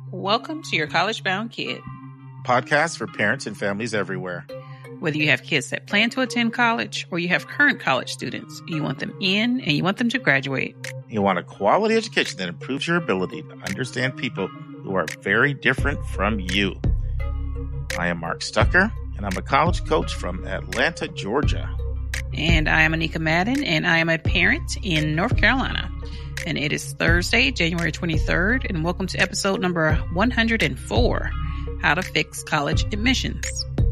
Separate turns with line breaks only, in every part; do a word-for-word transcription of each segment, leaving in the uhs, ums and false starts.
Welcome to Your College Bound Kid,
podcast for parents and families everywhere.
Whether you have kids that plan to attend college or you have current college students, you want them in and you want them to graduate.
You want a quality education that improves your ability to understand people who are very different from you. I am Mark Stucker, and I'm a college coach from Atlanta, Georgia.
And I am Anika Madden, and I am a parent in North Carolina. And it is Thursday, January twenty-third, and welcome to episode number one hundred four, How to Fix College Admissions.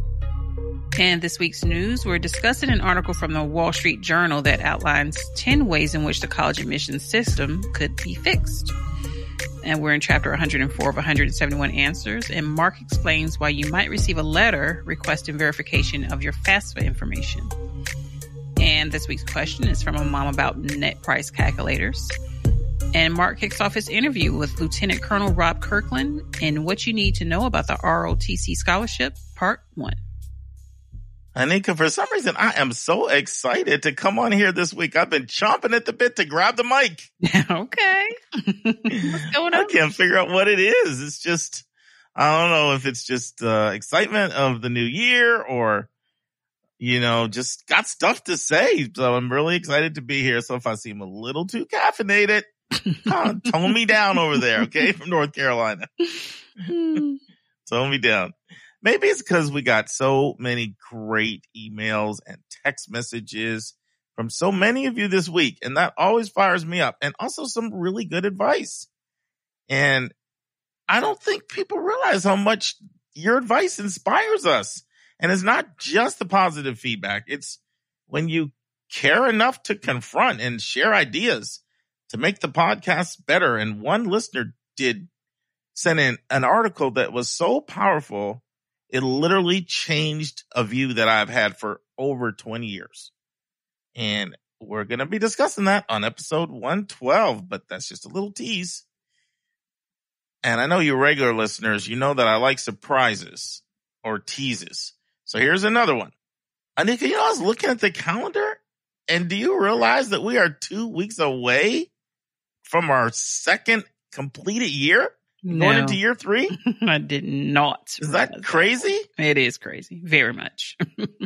And this week's news, we're discussing an article from the Wall Street Journal that outlines ten ways in which the college admissions system could be fixed. And we're in chapter one hundred four of one hundred seventy-one answers, and Mark explains why you might receive a letter requesting verification of your FAFSA information. And this week's question is from a mom about net price calculators. And Mark kicks off his interview with Lieutenant Colonel Rob Kirkland and what you need to know about the R O T C scholarship, part one.
Anika, for some reason, I am so excited to come on here this week. I've been chomping at the bit to grab the mic.
Okay. What's going on?
I can't figure out what it is. It's just, I don't know if it's just uh, excitement of the new year or, you know, just got stuff to say. So I'm really excited to be here. So if I seem a little too caffeinated, uh, tone me down over there, okay, from North Carolina. Tone me down. Maybe it's because we got so many great emails and text messages from so many of you this week, and that always fires me up. And also some really good advice. And I don't think people realize how much your advice inspires us. And it's not just the positive feedback. It's when you care enough to confront and share ideas to make the podcast better. And one listener did send in an article that was so powerful, it literally changed a view that I've had for over twenty years. And we're going to be discussing that on episode one twelve, but that's just a little tease. And I know you regular listeners, you know that I like surprises or teases. So here's another one. Anika, you know, I was looking at the calendar, and do you realize that we are two weeks away from our second completed year?
No.
Going into year three?
I did not.
Is that crazy?
It is crazy. Very much.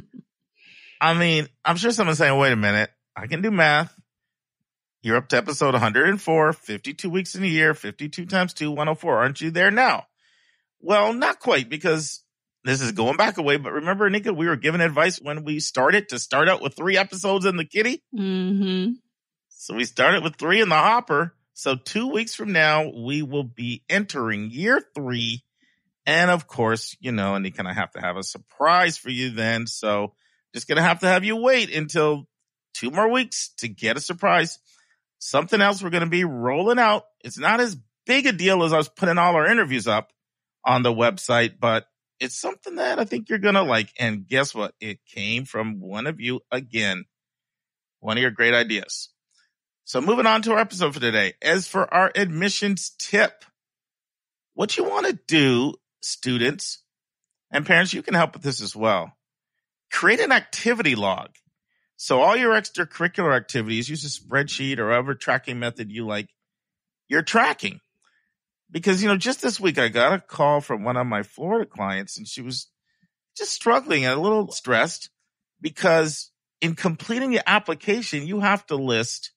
I mean, I'm sure someone's saying, wait a minute, I can do math. You're up to episode one hundred four, fifty-two weeks in a year, fifty-two times two, one hundred four. Aren't you there now? Well, not quite, because this is going back a way, but remember, Anika, we were given advice when we started to start out with three episodes in the kitty.
Mm-hmm.
So we started with three in the hopper. So two weeks from now, we will be entering year three. And of course, you know, Anika and I have to have a surprise for you then. So just going to have to have you wait until two more weeks to get a surprise. Something else we're going to be rolling out. It's not as big a deal as I was putting all our interviews up on the website, but it's something that I think you're going to like. And guess what? It came from one of you again. One of your great ideas. So moving on to our episode for today. As for our admissions tip, what you want to do, students and parents, you can help with this as well. Create an activity log. So all your extracurricular activities, use a spreadsheet or whatever tracking method you like, you're tracking. Because, you know, just this week, I got a call from one of my Florida clients, and she was just struggling and a little stressed because in completing the application, you have to list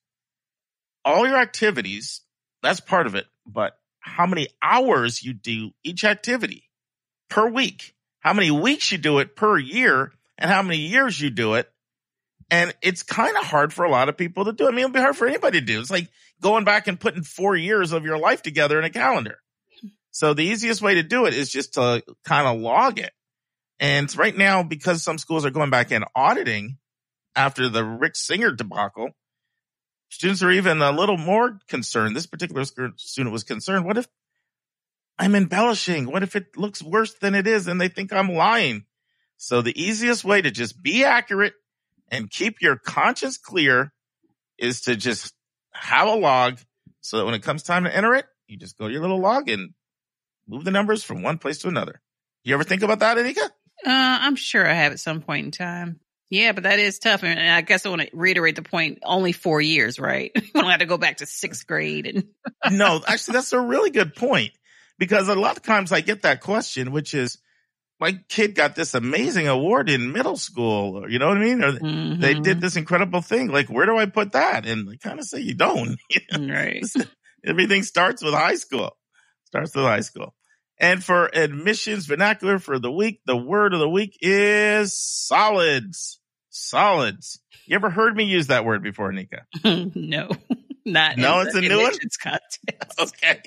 all your activities. That's part of it. But how many hours you do each activity per week, how many weeks you do it per year, and how many years you do it. And it's kind of hard for a lot of people to do. I mean, it'll be hard for anybody to do. It's like going back and putting four years of your life together in a calendar. So the easiest way to do it is just to kind of log it. And right now, because some schools are going back and auditing after the Rick Singer debacle, students are even a little more concerned. This particular student was concerned. What if I'm embellishing? What if it looks worse than it is and they think I'm lying? So the easiest way to just be accurate and keep your conscience clear is to just have a log so that when it comes time to enter it, you just go to your little log and move the numbers from one place to another. You ever think about that, Anika?
Uh, I'm sure I have at some point in time. Yeah, but that is tough. And I guess I want to reiterate the point, only four years, right? We don't have to go back to sixth grade. And
No, actually, that's a really good point. because a lot of times I get that question, which is, my kid got this amazing award in middle school, or, you know what I mean? Or
Mm-hmm.
they did this incredible thing. Like, where do I put that? And I kind of say, you don't. You know?
Right.
Everything starts with high school. Starts with high school. And for admissions vernacular for the week, the word of the week is solids. Solids. You ever heard me use that word before, Anika?
No, not
no,
in
it's
the
a new one.
Context.
Okay.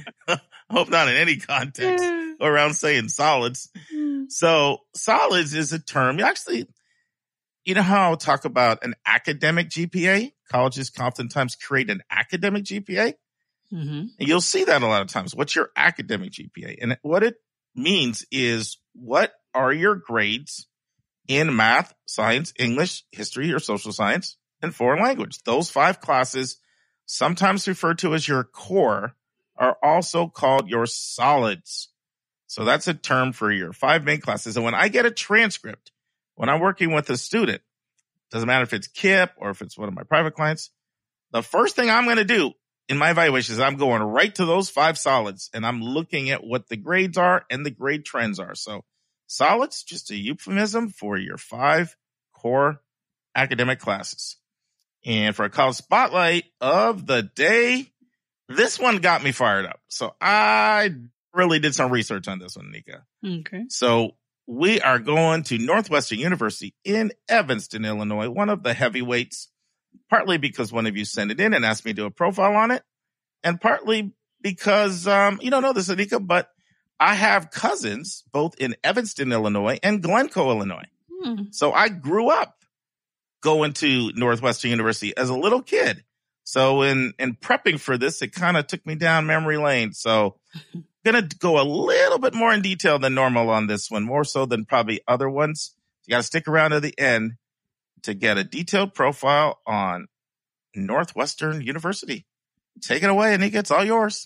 Hope not in any context around saying solids. So solids is a term. You actually, you know how I'll talk about an academic G P A? Colleges oftentimes create an academic G P A.
Mm-hmm.
And you'll see that a lot of times. What's your academic G P A? And what it means is, what are your grades in math, science, English, history, or social science, and foreign language? Those five classes, sometimes referred to as your core, are also called your solids. So that's a term for your five main classes. And when I get a transcript, when I'm working with a student, doesn't matter if it's K I P or if it's one of my private clients, the first thing I'm going to do in my evaluation is I'm going right to those five solids, and I'm looking at what the grades are and the grade trends are. So solids, just a euphemism for your five core academic classes. And for a college spotlight of the day, this one got me fired up. So I really did some research on this one, Anika.
Okay.
So we are going to Northwestern University in Evanston, Illinois, one of the heavyweights, partly because one of you sent it in and asked me to do a profile on it, and partly because, um, you don't know this, Anika, but I have cousins both in Evanston, Illinois and Glencoe, Illinois.
Hmm.
So I grew up going to Northwestern University as a little kid. So in, in prepping for this, it kind of took me down memory lane. So I'm going to go a little bit more in detail than normal on this one, more so than probably other ones. You got to stick around to the end to get a detailed profile on Northwestern University. Take it away, Anika. It's all yours.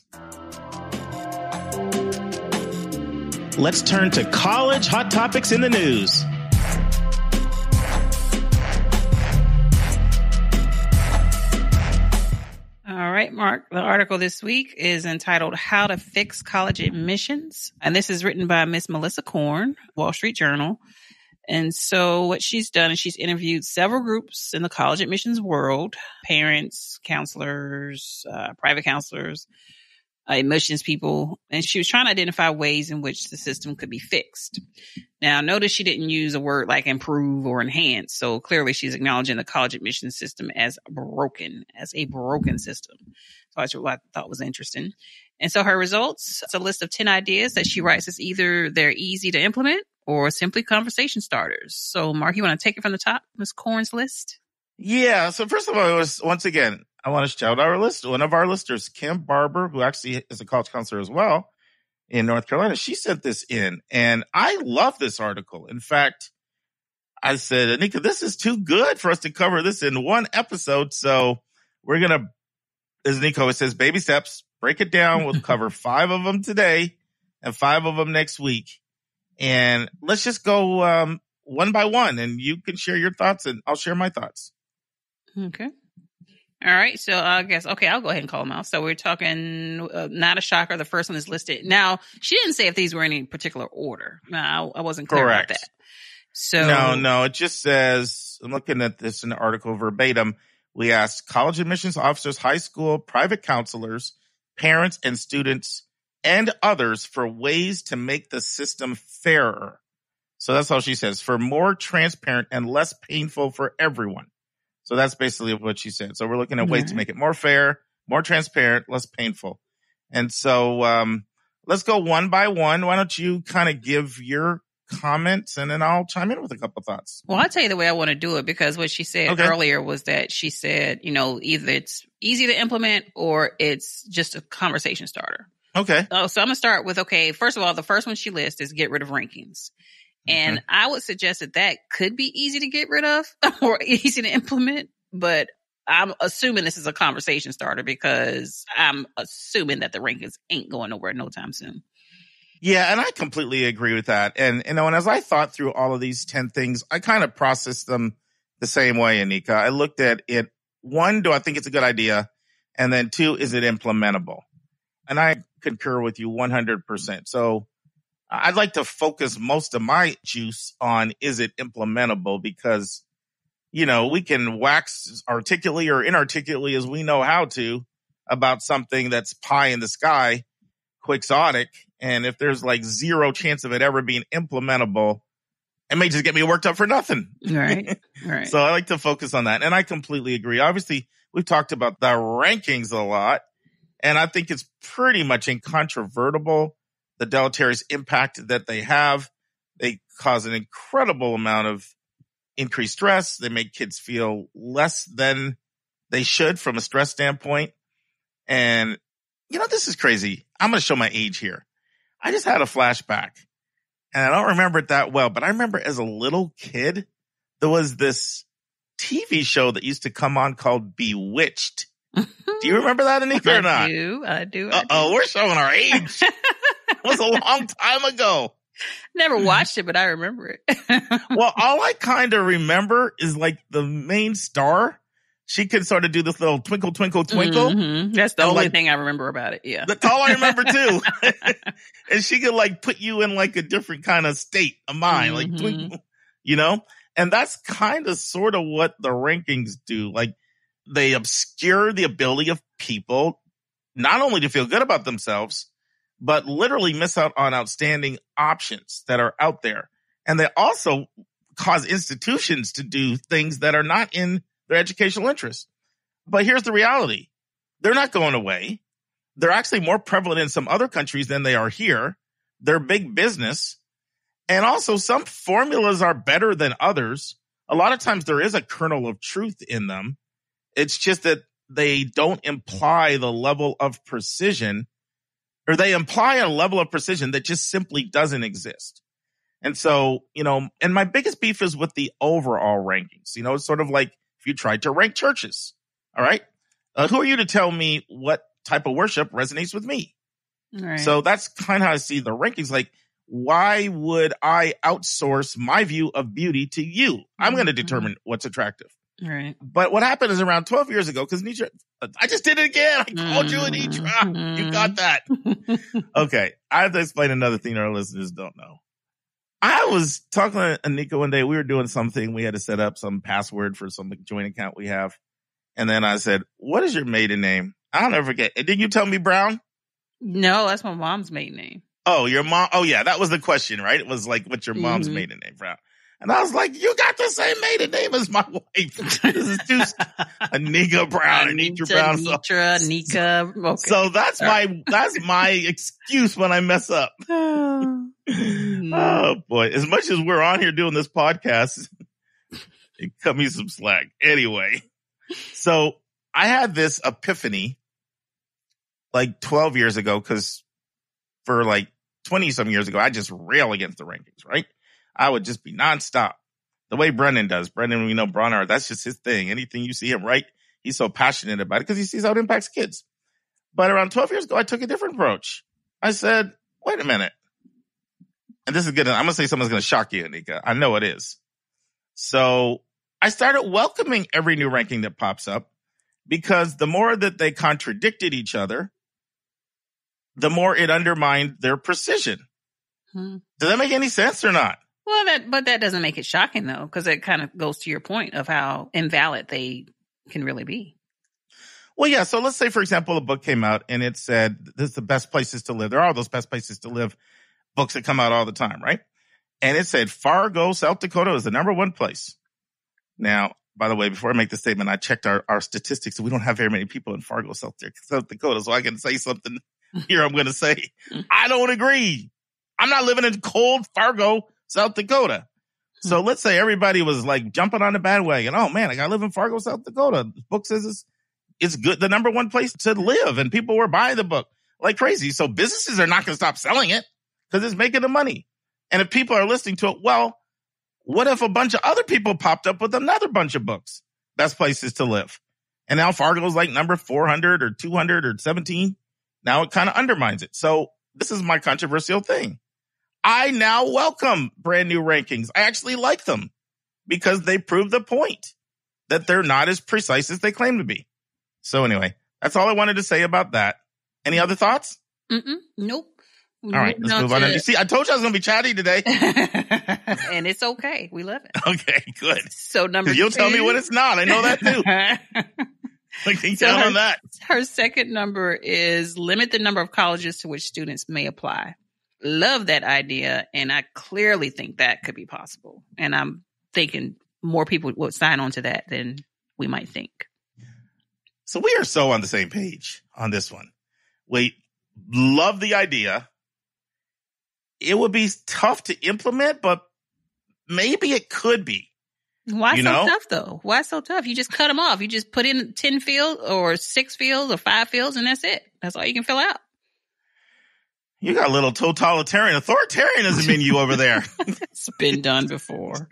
Let's turn to college hot topics in the news.
All right, Mark. The article this week is entitled How to Fix College Admissions. And this is written by Miss Melissa Korn, Wall Street Journal. And so what she's done is she's interviewed several groups in the college admissions world, parents, counselors, uh, private counselors, uh, admissions people. And she was trying to identify ways in which the system could be fixed. Now, notice she didn't use a word like improve or enhance. So clearly she's acknowledging the college admissions system as broken, as a broken system. So that's what I thought was interesting. And so her results, it's a list of ten ideas that she writes as either they're easy to implement or simply conversation starters. So, Mark, you want to take it from the top, Miz Korn's list?
Yeah. So first of all, it was, once again, I want to shout out our list. One of our listeners, Kim Barber, who actually is a college counselor as well in North Carolina, she sent this in, and I love this article. In fact, I said, Anika, this is too good for us to cover this in one episode. So we're going to, as Anika always says, baby steps, break it down. We'll cover five of them today and five of them next week. And let's just go um, one by one, and you can share your thoughts and I'll share my thoughts.
Okay. All right. So I guess, okay, I'll go ahead and call them out. So we're talking, uh, not a shocker. The first one is listed. Now, she didn't say if these were in any particular order. No, I, I wasn't clear
Correct.
about that. So
No, no, it just says, I'm looking at this in the article verbatim. We asked college admissions officers, high school, private counselors, parents and students, and others for ways to make the system fairer. So that's all she says, for more transparent and less painful for everyone. So that's basically what she said. So we're looking at ways
Right.
to make it more fair, more transparent, less painful. And so um, let's go one by one. Why don't you kind of give your comments and then I'll chime in with a couple thoughts.
Well, I'll tell you the way I want to do it, because what she said
Okay.
earlier was that she said, you know, either it's easy to implement or it's just a conversation starter.
Okay.
Oh, so I'm going to start with, okay, first of all, the first one she lists is get rid of rankings. And
Okay.
I would suggest that that could be easy to get rid of or easy to implement, but I'm assuming this is a conversation starter because I'm assuming that the rankings ain't going nowhere no time soon.
Yeah, and I completely agree with that. And, you know, and as I thought through all of these ten things, I kind of processed them the same way, Anika. I looked at it. One, do I think it's a good idea? And then two, is it implementable? And I concur with you one hundred percent. So I'd like to focus most of my juice on, is it implementable? Because, you know, we can wax articulately or inarticulately as we know how to about something that's pie in the sky, quixotic. And if there's like zero chance of it ever being implementable, it may just get me worked up for nothing.
Right. Right.
So I like to focus on that. And I completely agree. Obviously, we've talked about the rankings a lot, and I think it's pretty much incontrovertible, the deleterious impact that they have. They cause an incredible amount of increased stress. They make kids feel less than they should from a stress standpoint. And, you know, this is crazy. I'm going to show my age here. I just had a flashback, and I don't remember it that well, but I remember as a little kid, there was this T V show that used to come on called Bewitched. Do you remember that, Anika, or not?
I do. I do. I
Uh-oh,
do.
we're showing our age. It was a long time ago.
Never watched it, but I remember it.
Well, all I kind of remember is like the main star. She could sort of do this little twinkle, twinkle, twinkle.
Mm-hmm. That's the
And,
only
like,
thing I remember about it. Yeah.
That's all I remember too. And she could like put you in like a different kind of state of mind, like
Mhm.
twinkle, you know? And that's kind of sort of what the rankings do. Like they obscure the ability of people not only to feel good about themselves, but literally miss out on outstanding options that are out there. And they also cause institutions to do things that are not in their educational interest. But here's the reality. They're not going away. They're actually more prevalent in some other countries than they are here. They're big business. And also some formulas are better than others. A lot of times there is a kernel of truth in them. It's just that they don't imply the level of precision, or they imply a level of precision that just simply doesn't exist. And so, you know, and my biggest beef is with the overall rankings. You know, it's sort of like if you tried to rank churches. All right. Uh, who are you to tell me what type of worship resonates with me?
Right.
So that's kind of how I see the rankings. Like, why would I outsource my view of beauty to you? I'm going to determine what's attractive.
Right.
But what happened is around twelve years ago, because Nitra, I just did it again. I called you Anitra.
Mhm.
You got that. Okay. I have to explain another thing our listeners don't know. I was talking to Anika one day. We were doing something. We had to set up some password for some joint account we have. And then I said, what is your maiden name? I'll never forget. And did you tell me Brown?
No, that's my mom's maiden name.
Oh, your mom. Oh, yeah. That was the question, right? It was like, what's your mom's
Mhm.
maiden name, Brown? And I was like, you got the same maiden name as my wife. This is too, Anika Brown, Anitra Brown. So,
Anitra, Nika. Okay.
so that's my, that's my excuse when I mess up.
Mhm.
Oh boy. As much as we're on here doing this podcast, it cut me some slack. Anyway. So I had this epiphany like twelve years ago, because for like twenty some years ago, I just rail against the rankings, right? I would just be nonstop. The way Brendan does. Brendan, we know Bronner, that's just his thing. Anything you see him write, he's so passionate about it because he sees how it impacts kids. But around twelve years ago, I took a different approach. I said, wait a minute. And this is good. I'm going to say something's going to shock you, Anika. I know it is. So I started welcoming every new ranking that pops up, because the more that they contradicted each other, the more it undermined their precision.
Hmm.
Does that make any sense or not?
Well, that but that doesn't make it shocking though, because it kind of goes to your point of how invalid they can really be.
Well, yeah. So let's say, for example, a book came out and it said, this is the best places to live. There are those best places to live books that come out all the time, right? And it said Fargo, South Dakota is the number one place. Now, by the way, before I make the statement, I checked our, our statistics, and we don't have very many people in Fargo, South, South Dakota. So I can say something here I'm going to say. I don't agree. I'm not living in cold Fargo, South Dakota. So let's say everybody was like jumping on the bandwagon. Oh man, I got to live in Fargo, South Dakota. The book says it's, it's good, the number one place to live, and people were buying the book like crazy. So businesses are not going to stop selling it because it's making the money. And if people are listening to it, well, what if a bunch of other people popped up with another bunch of books? Best places to live. And now Fargo's like number four hundred or two hundred or seventeen. Now it kind of undermines it. So this is my controversial thing. I now welcome brand new rankings. I actually like them because they prove the point that they're not as precise as they claim to be. So anyway, that's all I wanted to say about that. Any other thoughts?
Mm-mm, nope.
All right, let's move on.
To...
You see, I told you I was going to be chatty today.
And it's okay. We love it.
Okay, good.
So number
You'll
two.
tell me when it's not. I know that too. I can
so
count
her,
on that.
Her second number is limit the number of colleges to which students may apply. Love that idea. And I clearly think that could be possible. And I'm thinking more people would sign on to that than we might think.
So we are so on the same page on this one. We love the idea. It would be tough to implement, but maybe it could be.
Why
you
so
know?
tough though? Why so tough? You just cut them off. You just put in ten fields or six fields or five fields and that's it. That's all you can fill out.
You got a little totalitarian authoritarianism in you over there.
It's been done before.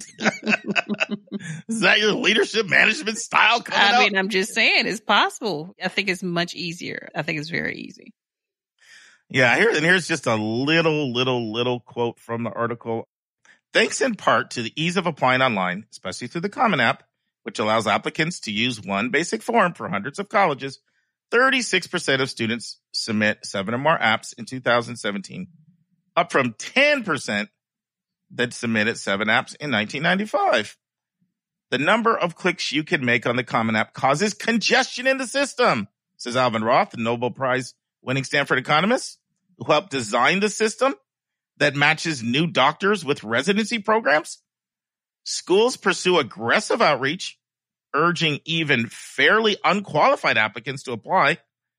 Is that your leadership management style coming
I
out?
mean, I'm just saying it's possible. I think it's much easier. I think it's very easy.
Yeah, here and here's just a little, little, little quote from the article. Thanks in part to the ease of applying online, especially through the Common App, which allows applicants to use one basic form for hundreds of colleges, thirty-six percent of students submit seven or more apps in two thousand seventeen, up from ten percent that submitted seven apps in nineteen ninety-five. The number of clicks you can make on the Common App causes congestion in the system, says Alvin Roth, the Nobel Prize-winning Stanford economist, who helped design the system that matches new doctors with residency programs. Schools pursue aggressive outreach, urging even fairly unqualified applicants to apply.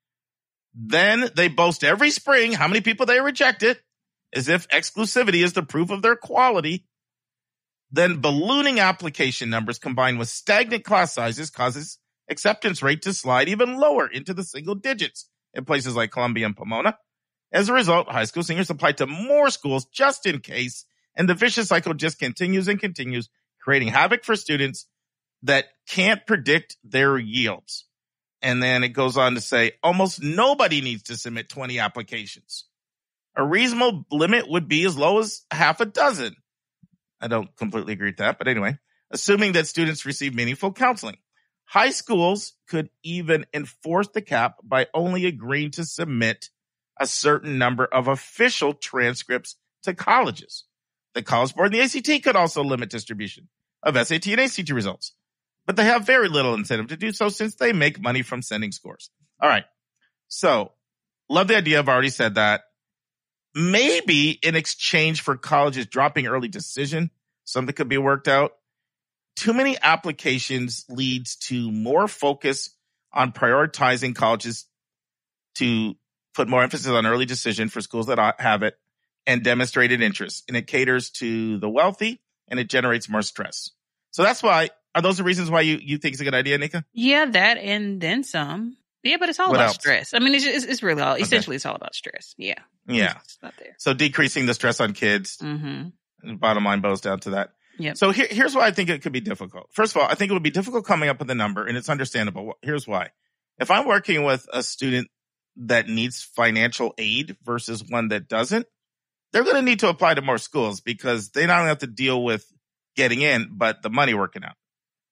Then they boast every spring how many people they rejected, as if exclusivity is the proof of their quality. Then ballooning application numbers combined with stagnant class sizes causes acceptance rate to slide even lower into the single digits in places like Columbia and Pomona. As a result, high school seniors apply to more schools just in case, and the vicious cycle just continues and continues, creating havoc for students that can't predict their yields. And then it goes on to say, almost nobody needs to submit twenty applications. A reasonable limit would be as low as half a dozen. I don't completely agree with that, but anyway, assuming that students receive meaningful counseling. High schools could even enforce the cap by only agreeing to submit a certain number of official transcripts to colleges. The College Board and the A C T could also limit distribution of S A T and A C T results, but they have very little incentive to do so since they make money from sending scores. All right. So, love the idea. I've already said that. Maybe in exchange for colleges dropping early decision, something could be worked out. Too many applications leads to more focus on prioritizing colleges to put more emphasis on early decision for schools that have it and demonstrated interest. And it caters to the wealthy and it generates more stress. So that's why, are those the reasons why you, you think it's a good idea, Nika?
Yeah, that and then some. Yeah, but it's all
What
about
else?
stress. I mean, it's, it's, it's really all,
Okay.
essentially it's all about stress. Yeah.
Yeah.
It's not there.
So decreasing the stress on kids.
Mm-hmm.
The bottom line boils down to that.
Yep.
So here, here's why I think it could be difficult. First of all, I think it would be difficult coming up with a number, and it's understandable. Here's why. If I'm working with a student that needs financial aid versus one that doesn't, they're going to need to apply to more schools because they not only have to deal with getting in, but the money working out.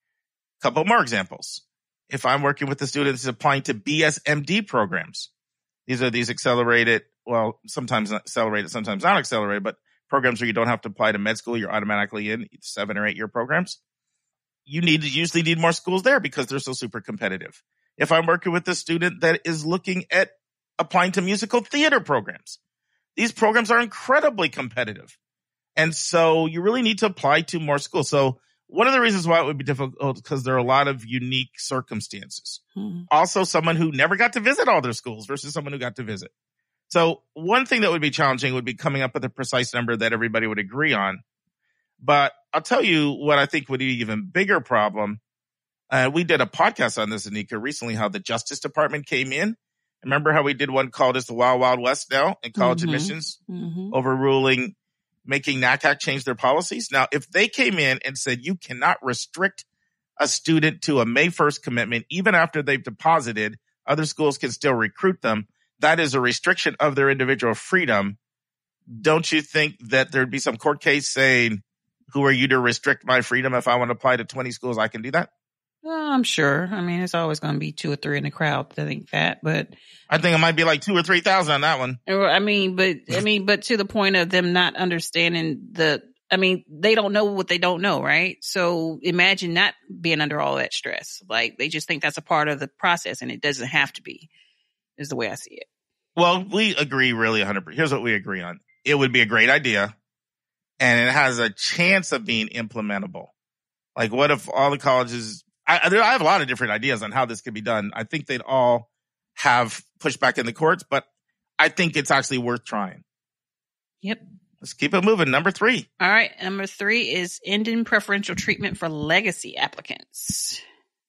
A couple more examples. If I'm working with a student that's applying to B S M D programs, these are these accelerated, well, sometimes not accelerated, sometimes not accelerated, but programs where you don't have to apply to med school, you're automatically in seven or eight year programs. You need to usually need more schools there because they're so super competitive. If I'm working with a student that is looking at applying to musical theater programs, these programs are incredibly competitive. And so you really need to apply to more schools. So one of the reasons why it would be difficult is because there are a lot of unique circumstances. Hmm. Also, someone who never got to visit all their schools versus someone who got to visit. So one thing that would be challenging would be coming up with a precise number that everybody would agree on. But I'll tell you what I think would be an even bigger problem. Uh, we did a podcast on this, Anika, recently, how the Justice Department came in. Remember how we did one called It's the Wild Wild West now in college mm-hmm. admissions, mm-hmm. overruling, making NACAC change their policies. Now, if they came in and said you cannot restrict a student to a May first commitment, even after they've deposited, other schools can still recruit them. That is a restriction of their individual freedom. Don't you think that there'd be some court case saying, who are you to restrict my freedom? If I want to apply to twenty schools, I can do that?
Well, I'm sure. I mean, it's always going to be two or three in the crowd to think that, but
I think it might be like two or three thousand on that one.
I mean, but I mean, but to the point of them not understanding the, I mean, they don't know what they don't know, right? So imagine not being under all that stress. Like they just think that's a part of the process, and it doesn't have to be. Is the way I see it.
Well, we agree really one hundred percent. Here's what we agree on: it would be a great idea, and it has a chance of being implementable. Like, what if all the colleges? I, I have a lot of different ideas on how this could be done. I think they'd all have pushback in the courts, but I think it's actually worth trying.
Yep.
Let's keep it moving. Number three.
All right. Number three is ending preferential treatment for legacy applicants.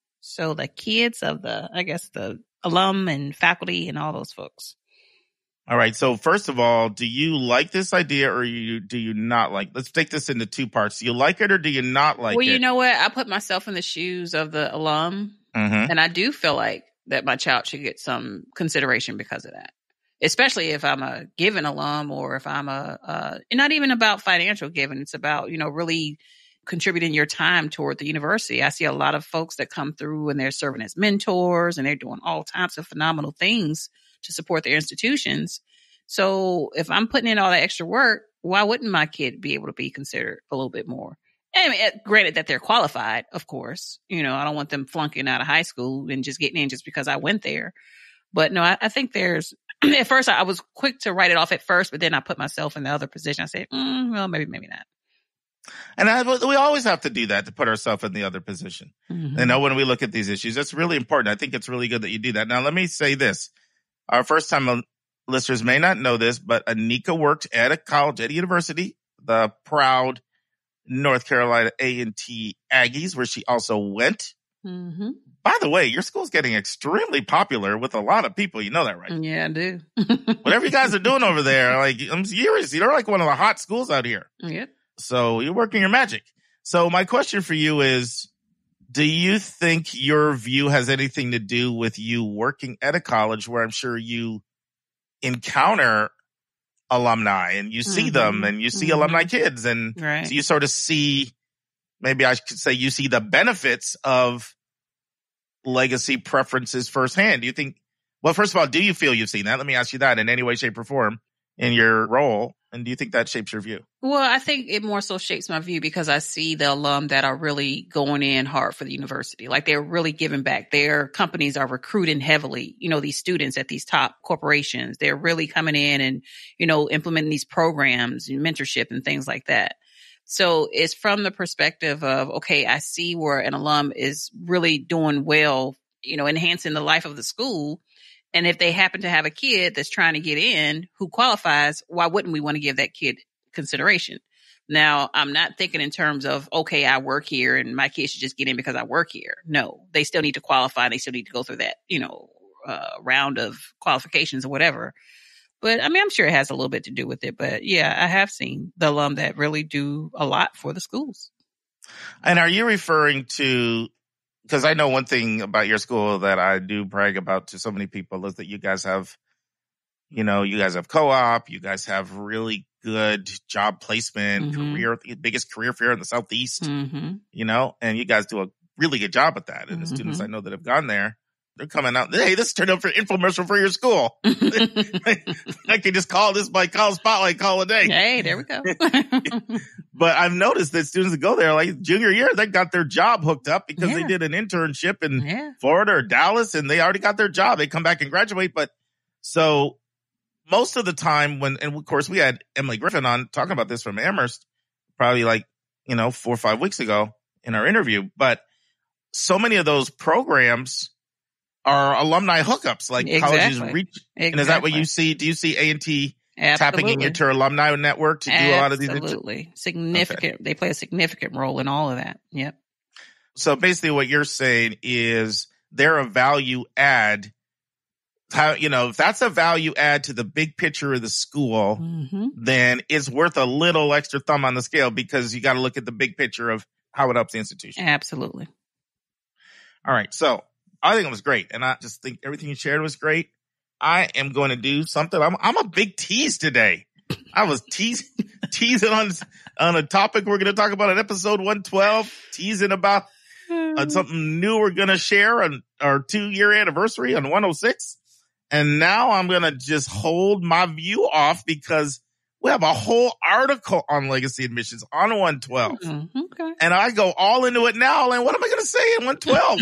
So the kids of the, I guess, the alum and faculty and all those folks.
All right. So first of all, do you like this idea or you do you not like? Let's take this into two parts. Do you like it or do you not like
well,
it?
Well, you know what? I put myself in the shoes of the alum,
mm-hmm.
and I do feel like that my child should get some consideration because of that. Especially if I'm a given alum or if I'm a, uh, not even about financial giving. It's about, you know, really contributing your time toward the university. I see a lot of folks that come through and they're serving as mentors and they're doing all types of phenomenal things to support their institutions. So if I'm putting in all that extra work, why wouldn't my kid be able to be considered a little bit more? And granted that they're qualified, of course. You know, I don't want them flunking out of high school and just getting in just because I went there. But no, I, I think there's, at first I was quick to write it off at first, but then I put myself in the other position. I said, mm, well, maybe, maybe not.
And I, we always have to do that to put ourselves in the other position.
Mm-hmm.
You know, when we look at these issues, that's really important. I think it's really good that you do that. Now, let me say this. Our first time listeners may not know this, but Anika worked at a college, at a university, the proud North Carolina A and T Aggies, where she also went.
Mm-hmm.
By the way, your school's getting extremely popular with a lot of people. You know that, right?
Yeah, I do.
Whatever you guys are doing over there, like, I'm serious. You're like one of the hot schools out here.
Yep.
So you're working your magic. So my question for you is, do you think your view has anything to do with you working at a college where I'm sure you encounter alumni and you see mm-hmm. them and you see mm-hmm. alumni kids and
right.
so you sort of see, maybe I could say you see the benefits of legacy preferences firsthand? Do you think, well, first of all, do you feel you've seen that? Let me ask you that in any way, shape, or form in your role. And do you think that shapes your view?
Well, I think it more so shapes my view because I see the alum that are really going in hard for the university. Like they're really giving back. Their companies are recruiting heavily, you know, these students at these top corporations. They're really coming in and, you know, implementing these programs and mentorship and things like that. So it's from the perspective of, okay, I see where an alum is really doing well, you know, enhancing the life of the school. And if they happen to have a kid that's trying to get in who qualifies, why wouldn't we want to give that kid consideration? Now, I'm not thinking in terms of, okay, I work here and my kid should just get in because I work here. No, they still need to qualify. They still need to go through that, you know, uh, round of qualifications or whatever. But I mean, I'm sure it has a little bit to do with it. But yeah, I have seen the alum that really do a lot for the schools.
And are you referring to, because I know one thing about your school that I do brag about to so many people is that you guys have, you know, you guys have co-op, you guys have really good job placement, mm-hmm. career, the biggest career fair in the Southeast,
mm-hmm.
you know, and you guys do a really good job at that. And
mm-hmm.
the students I know that have gone there, they're coming out, hey, this turned out for infomercial for your school. I can just call this my college spotlight call a day.
Hey, there we go.
But I've noticed that students that go there, like junior year, they got their job hooked up because
yeah.
they did an internship in
yeah.
Florida or Dallas and they already got their job. They come back and graduate. But so most of the time when, and of course we had Emily Griffin on talking about this from Amherst, probably like, you know, four or five weeks ago in our interview. But so many of those programs are alumni hookups, like
exactly.
colleges reach.
Exactly.
And is that what you see? Do you see A and T tapping into your alumni network to do
Absolutely.
a lot of these?
Absolutely. Significant. Okay. They play a significant role in all of that. Yep.
So basically what you're saying is they're a value add. How, you know, if that's a value add to the big picture of the school,
mm-hmm.
then it's worth a little extra thumb on the scale because you got to look at the big picture of how it helps the institution.
Absolutely.
All right. So I think it was great. And I just think everything you shared was great. I am going to do something. I'm, I'm a big tease today. I was teasing, teasing on, on a topic we're going to talk about in episode one twelve, teasing about uh, something new we're going to share on our two year anniversary on one oh six. And now I'm going to just hold my view off because we have a whole article on legacy admissions on one twelve.
Mm-hmm. Okay.
And I go all into it now. And what am I going to say in one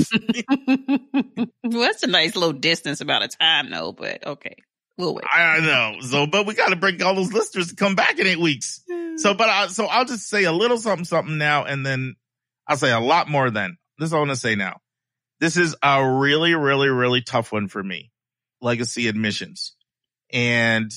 twelve?
Well, that's a nice little distance about a time, though, but okay. We'll wait.
I know. So, but we got to bring all those listeners to come back in eight weeks. So, but I, so I'll just say a little something, something now, and then I'll say a lot more then. This is all I want to say now. This is a really, really, really tough one for me. Legacy admissions. And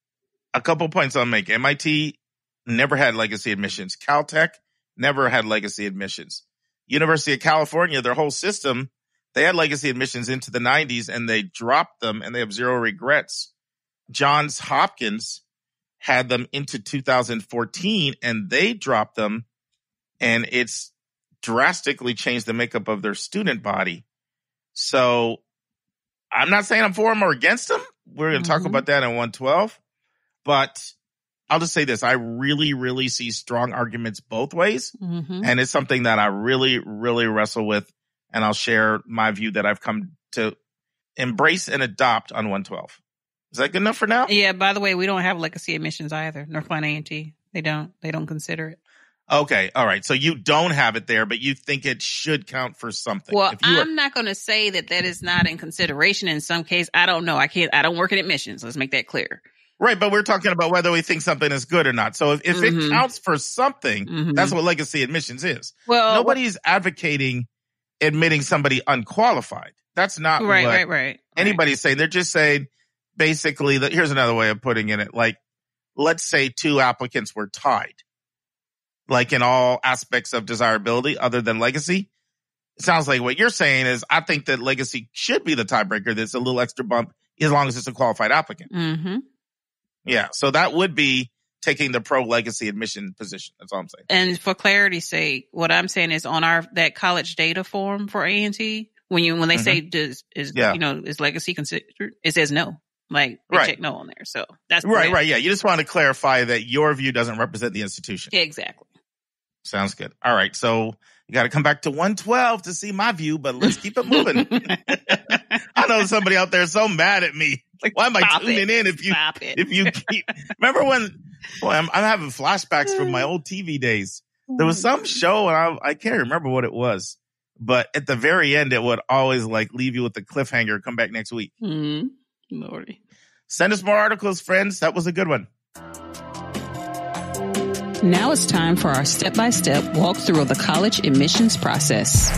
a couple points I'll make. M I T never had legacy admissions. Caltech never had legacy admissions. University of California, their whole system, they had legacy admissions into the nineties and they dropped them and they have zero regrets. Johns Hopkins had them into two thousand fourteen and they dropped them and it's drastically changed the makeup of their student body. So I'm not saying I'm for them or against them. We're going to mm-hmm. talk about that in one twelve. But I'll just say this. I really, really see strong arguments both ways. Mm-hmm. And it's something that I really, really wrestle with. And I'll share my view that I've come to embrace and adopt on one twelve. Is that good enough for now?
Yeah. By the way, we don't have legacy admissions either. North Carolina A and T. They don't. They don't consider it.
Okay. All right. So you don't have it there, but you think it should count for something.
Well,
if you
I'm
are-
not going to say that that is not in consideration in some case. I don't know. I can't. I don't work in admissions. Let's make that clear.
Right, but we're talking about whether we think something is good or not. So if, if mm-hmm. it counts for something, mm-hmm. that's what legacy admissions is. Well, nobody's well, advocating admitting somebody unqualified. That's not
right,
what
right, right,
anybody's
right.
saying. They're just saying basically that here's another way of putting in it. Like, let's say two applicants were tied, like in all aspects of desirability other than legacy. It sounds like what you're saying is I think that legacy should be the tiebreaker. That's a little extra bump as long as it's a qualified applicant.
Mm-hmm.
Yeah, so that would be taking the pro legacy admission position. That's all I'm saying.
And for clarity's sake, what I'm saying is on our that college data form for A and T, when you when they mm-hmm. say does is yeah. you know is legacy considered, it says no. Like they
right.
check no on there. So that's
right, right. Yeah, you just want to clarify that your view doesn't represent the institution.
Exactly.
Sounds good. All right, so you got to come back to one twelve to see my view, but let's keep it moving. I know somebody out there is so mad at me. Like, why am I
Stop
tuning
it.
in if you
Stop it.
if you keep? Remember when? Boy, I'm, I'm having flashbacks from my old T V days. There was some show, and I I can't remember what it was, but at the very end, it would always like leave you with the cliffhanger. Come back next week.
Mm-hmm. Lordy.
Send us more articles, friends. That was a good one.
Now it's time for our step-by-step walkthrough of the college admissions process.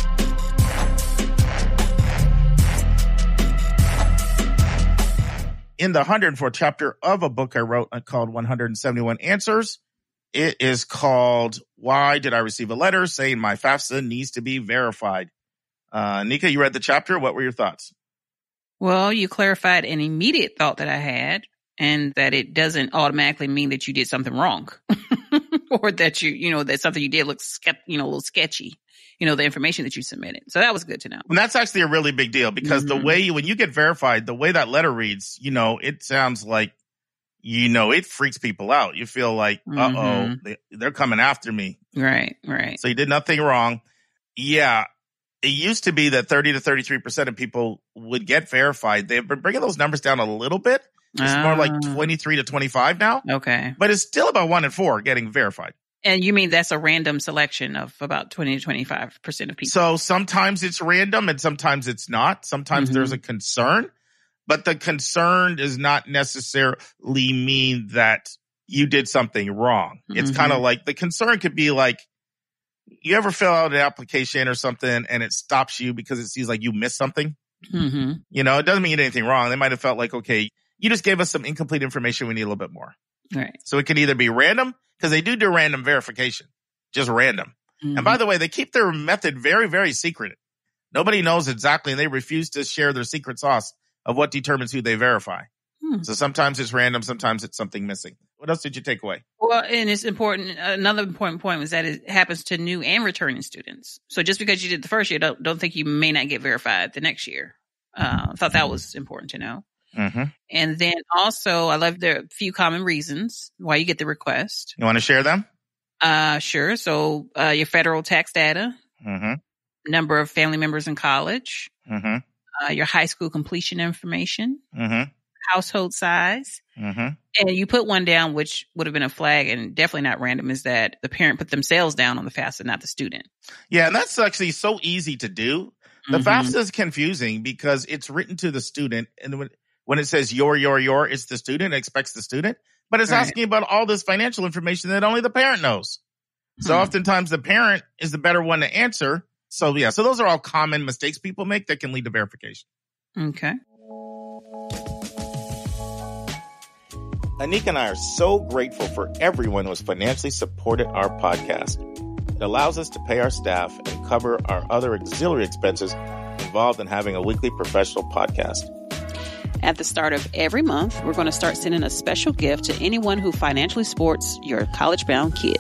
In the one hundred fourth chapter of a book I wrote called one hundred seventy-one Answers, it is called Why Did I Receive a Letter Saying My FAFSA Needs to Be Verified? Uh, Nika, you read the chapter. What were your thoughts?
Well, you clarified an immediate thought that I had, and that it doesn't automatically mean that you did something wrong or that you, you know, that something you did looks, you know, a little sketchy, you know, the information that you submitted. So that was good to know.
And that's actually a really big deal because mm-hmm. the way you, when you get verified, the way that letter reads, you know, it sounds like, you know, it freaks people out. You feel like, uh-oh, mm-hmm. they, they're coming after me.
Right, right.
So you did nothing wrong. Yeah. It used to be that thirty to thirty-three percent of people would get verified. They've been bringing those numbers down a little bit. It's uh, more like twenty-three to twenty-five now.
Okay.
But it's still about one in four getting verified.
And you mean that's a random selection of about twenty to twenty-five percent of people?
So sometimes it's random and sometimes it's not. Sometimes mm-hmm. there's a concern, but the concern does not necessarily mean that you did something wrong. It's mm-hmm. kind of like the concern could be like, you ever fill out an application or something and it stops you because it seems like you missed something?
Mm-hmm.
You know, it doesn't mean you did anything wrong. They might have felt like, okay, you just gave us some incomplete information. We need a little bit more.
Right.
So it can either be random, because they do do random verification, just random. Mm-hmm. And by the way, they keep their method very, very secret. Nobody knows exactly, and they refuse to share their secret sauce of what determines who they verify. Hmm. So sometimes it's random, sometimes it's something missing. What else did you take away?
Well, and it's important. Another important point was that it happens to new and returning students. So just because you did the first year, don't don't think you may not get verified the next year. Uh, I thought that was important to know.
Mm-hmm.
And then also, I love the few common reasons why you get the request.
You want to share them?
Uh, sure. So uh, your federal tax data,
mm-hmm.
number of family members in college,
Mm-hmm.
uh, your high school completion information,
Mm-hmm.
household size.
Mm-hmm.
And you put one down, which would have been a flag and definitely not random, is that the parent put themselves down on the FAFSA, not the student.
Yeah, and that's actually so easy to do. The
Mhm.
FAFSA is confusing because it's written to the student, and when, when it says your, your, your, it's the student, it expects the student, but it's
Right.
asking about all this financial information that only the parent knows. So
Hmm.
oftentimes the parent is the better one to answer. So yeah, so those are all common mistakes people make that can lead to verification.
Okay.
Anika and I are so grateful for everyone who has financially supported our podcast. It allows us to pay our staff and cover our other auxiliary expenses involved in having a weekly professional podcast.
At the start of every month, we're going to start sending a special gift to anyone who financially supports your college-bound kid.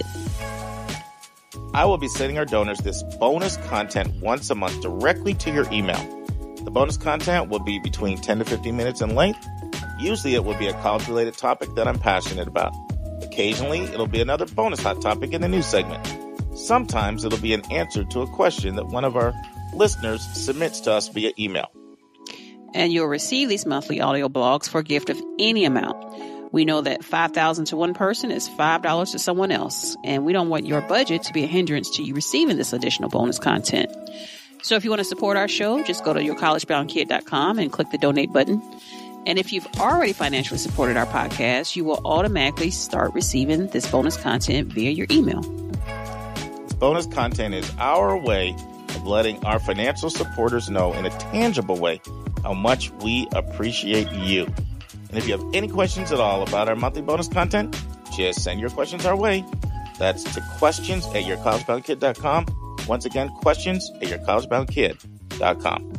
I will be sending our donors this bonus content once a month directly to your email. The bonus content will be between ten to fifteen minutes in length. Usually it will be a college-related topic that I'm passionate about. Occasionally, it'll be another bonus hot topic in the news segment. Sometimes it'll be an answer to a question that one of our listeners submits to us via email.
And you'll receive these monthly audio blogs for a gift of any amount. We know that five thousand dollars to one person is five dollars to someone else, and we don't want your budget to be a hindrance to you receiving this additional bonus content. So if you want to support our show, just go to your college bound kid dot com and click the donate button. And if you've already financially supported our podcast, you will automatically start receiving this bonus content via your email.
This bonus content is our way of letting our financial supporters know in a tangible way how much we appreciate you. And if you have any questions at all about our monthly bonus content, just send your questions our way. That's to questions at your college bound kid dot com. Once again, questions at your college bound kid dot com.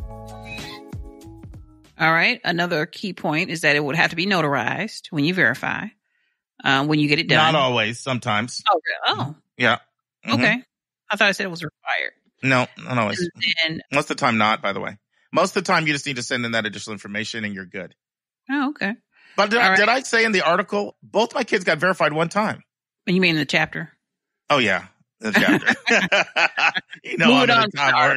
All right. Another key point is that it would have to be notarized when you verify, um, when you get it done.
Not always, sometimes.
Oh, really? Oh,
Yeah. Mhm.
okay. I thought I said it was required.
No, not always.
And
Most of the time, not, by the way. Most of the time, you just need to send in that additional information and you're good.
oh, okay.
But did,
All
I,
right.
did I say in the article, both my kids got verified one time?
You mean the chapter?
Oh, yeah. The chapter. you know,
Moving
I'm
on
in
to
a time
our-
where-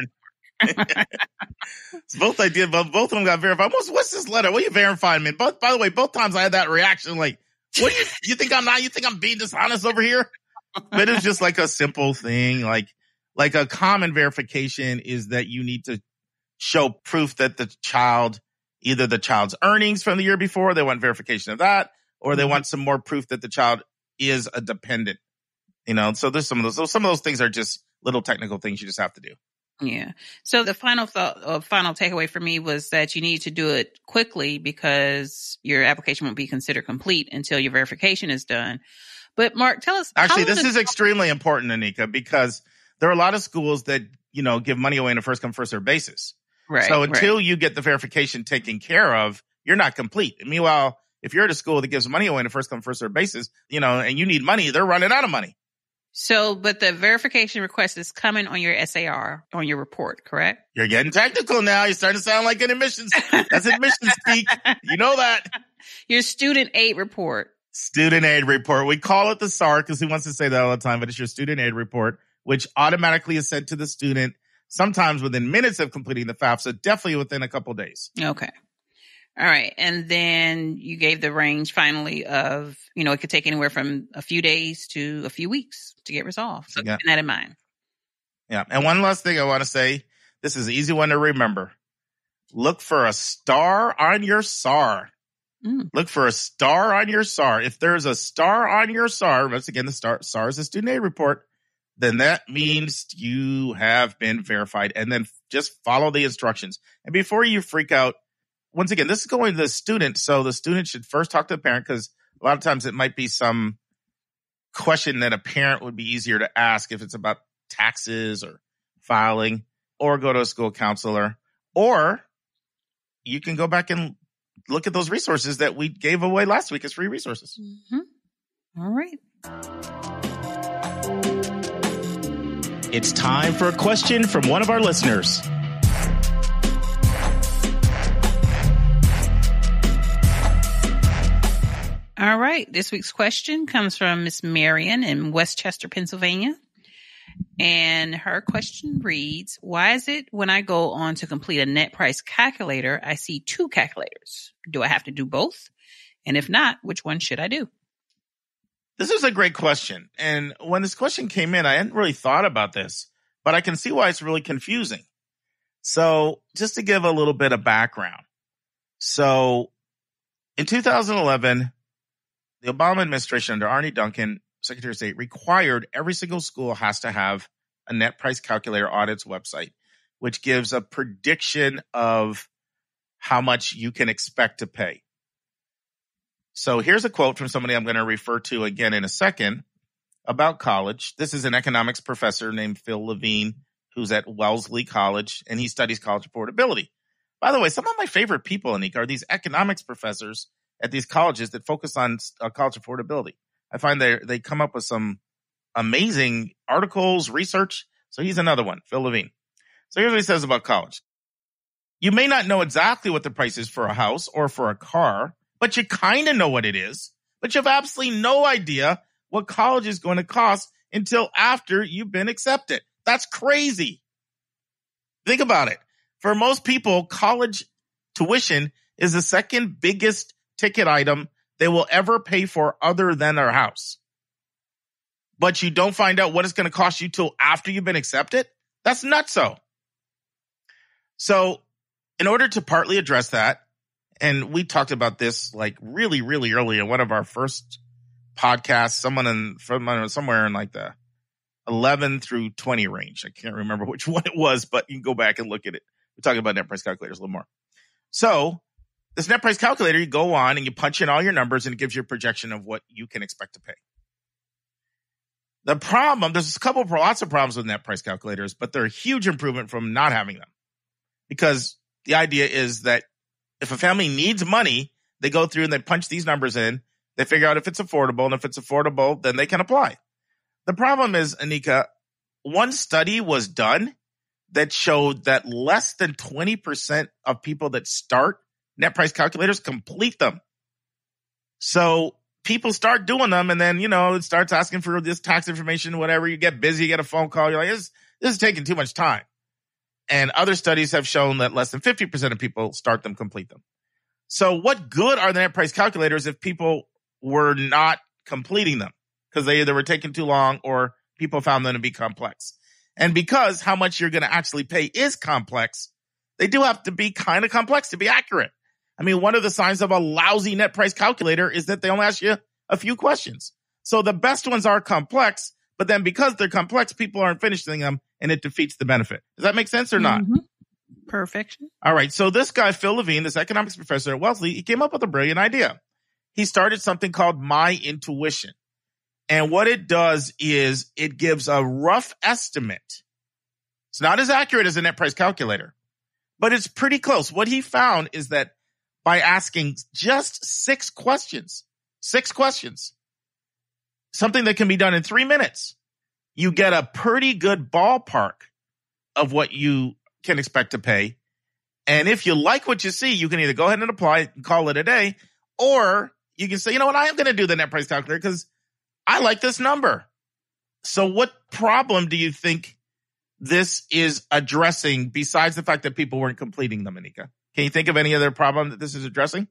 It's both I did, but both of them got verified. What's, what's this letter? What are you verifying me? Both, by the way, both times I had that reaction like, what do you, you think I'm not? You think I'm being dishonest over here? But it's just like a simple thing. Like, like a common verification is that you need to show proof that the child, either the child's earnings from the year before, they want verification of that, or they want some more proof that the child is a dependent. You know, so there's some of those. So some of those things are just little technical things you just have to do.
Yeah. So the final thought, uh, final takeaway for me was that you need to do it quickly because your application won't be considered complete until your verification is done. But Mark, tell us.
Actually,
how
this
does-
is extremely important, Anika, because there are a lot of schools that, you know, give money away on a first come, first served basis.
right.
So
right.
until you get the verification taken care of, you're not complete. And meanwhile, if you're at a school that gives money away on a first come, first served basis, you know, and you need money, they're running out of money.
So, but the verification request is coming on your S A R, on your report, correct?
You're getting technical now. You're starting to sound like an admissions. That's admissions speak. You know that.
Your student aid report.
Student aid report. We call it the S A R because he wants to say that all the time, but it's your student aid report, which automatically is sent to the student, sometimes within minutes of completing the FAFSA, definitely within a couple days.
Okay. All right. And then you gave the range finally of, you know, it could take anywhere from a few days to a few weeks to get resolved. So
Yeah.
keep that in mind.
Yeah. And one last thing I want to say, this is an easy one to remember. Look for a star on your S A R.
Mm.
Look for a star on your S A R. If there's a star on your S A R, once again, the star, S A R is a student aid report, then that means you have been verified. And then just follow the instructions. And before you freak out, once again, this is going to the student. So the student should first talk to the parent because a lot of times it might be some question that a parent would be easier to ask if it's about taxes or filing, or go to a school counselor, or you can go back and look at those resources that we gave away last week as free resources.
Mm-hmm. All right.
It's time for a question from one of our listeners.
All right. This week's question comes from Miss Marion in Westchester, Pennsylvania. And her question reads, why is it when I go on to complete a net price calculator, I see two calculators? Do I have to do both? And if not, which one should I do?
This is a great question. And when this question came in, I hadn't really thought about this, but I can see why it's really confusing. So just to give a little bit of background. So in two thousand eleven, the Obama administration under Arne Duncan, Secretary of State, required every single school has to have a net price calculator on its website, which gives a prediction of how much you can expect to pay. So here's a quote from somebody I'm going to refer to again in a second about college. This is an economics professor named Phil Levine, who's at Wellesley College, and he studies college affordability. By the way, some of my favorite people, Anika, are these economics professors at these colleges that focus on uh, college affordability. I find they they come up with some amazing articles, research. So he's another one, Phil Levine. So here's what he says about college. You may not know exactly what the price is for a house or for a car, but you kind of know what it is. But you have absolutely no idea what college is going to cost until after you've been accepted. That's crazy. Think about it. For most people, college tuition is the second biggest ticket item they will ever pay for other than their house. But you don't find out what it's going to cost you till after you've been accepted? That's nutso. So in order to partly address that, and we talked about this like really, really early in one of our first podcasts, someone in from somewhere in like the eleven through twenty range. I can't remember which one it was, but you can go back and look at it. We're talking about net price calculators a little more. So this net price calculator, you go on and you punch in all your numbers and it gives you a projection of what you can expect to pay. The problem, there's a couple of lots of problems with net price calculators, but they're a huge improvement from not having them. Because the idea is that if a family needs money, they go through and they punch these numbers in, they figure out if it's affordable, and if it's affordable, then they can apply. The problem is, Anika, one study was done that showed that less than twenty percent of people that start net price calculators complete them. So people start doing them, and then, you know, it starts asking for this tax information, whatever. You get busy, you get a phone call, you're like, this, this is taking too much time. And other studies have shown that less than fifty percent of people start them, complete them. So what good are the net price calculators if people were not completing them? Because they either were taking too long or people found them to be complex. And because how much you're going to actually pay is complex, they do have to be kind of complex to be accurate. I mean, one of the signs of a lousy net price calculator is that they only ask you a few questions. So the best ones are complex, but then because they're complex, people aren't finishing them and it defeats the benefit. Does that make sense or not?
Mm-hmm. Perfection.
All right. So this guy, Phil Levine, this economics professor at Wellesley, he came up with a brilliant idea. He started something called My Intuition. And what it does is it gives a rough estimate. It's not as accurate as a net price calculator, but it's pretty close. What he found is that by asking just six questions, six questions, something that can be done in three minutes, you get a pretty good ballpark of what you can expect to pay. And if you like what you see, you can either go ahead and apply and call it a day, or you can say, you know what, I am going to do the net price calculator because I like this number. So what problem do you think this is addressing besides the fact that people weren't completing them, Anika? Can you think of any other problem that this is addressing?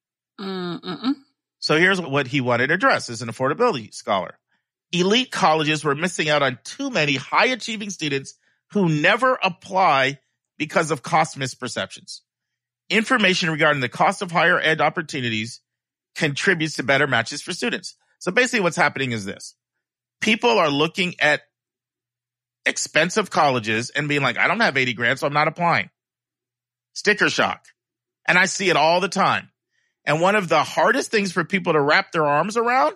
Mm-mm.
So here's what he wanted to address as an affordability scholar. Elite colleges were missing out on too many high-achieving students who never apply because of cost misperceptions. Information regarding the cost of higher ed opportunities contributes to better matches for students. So basically what's happening is this. People are looking at expensive colleges and being like, I don't have eighty grand, so I'm not applying. Sticker shock. And I see it all the time. And one of the hardest things for people to wrap their arms around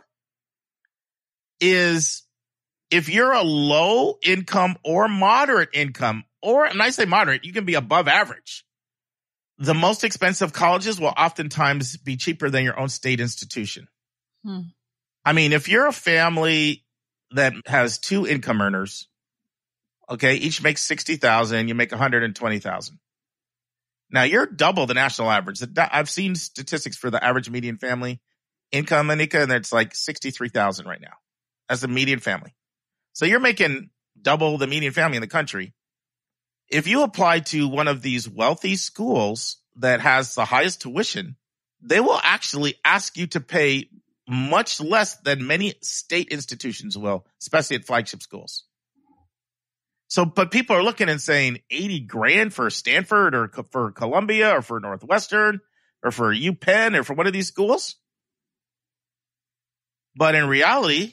is if you're a low income or moderate income, or when I say moderate, you can be above average. The most expensive colleges will oftentimes be cheaper than your own state institution.
Hmm.
I mean, if you're a family that has two income earners, okay, each makes sixty thousand, you make one hundred twenty thousand. Now you're double the national average. I've seen statistics for the average median family income, Anika, and it's like sixty-three thousand right now. That's the median family. So you're making double the median family in the country. If you apply to one of these wealthy schools that has the highest tuition, they will actually ask you to pay much less than many state institutions will, especially at flagship schools. So, but people are looking and saying eighty grand for Stanford or for Columbia or for Northwestern or for UPenn or for one of these schools. But in reality,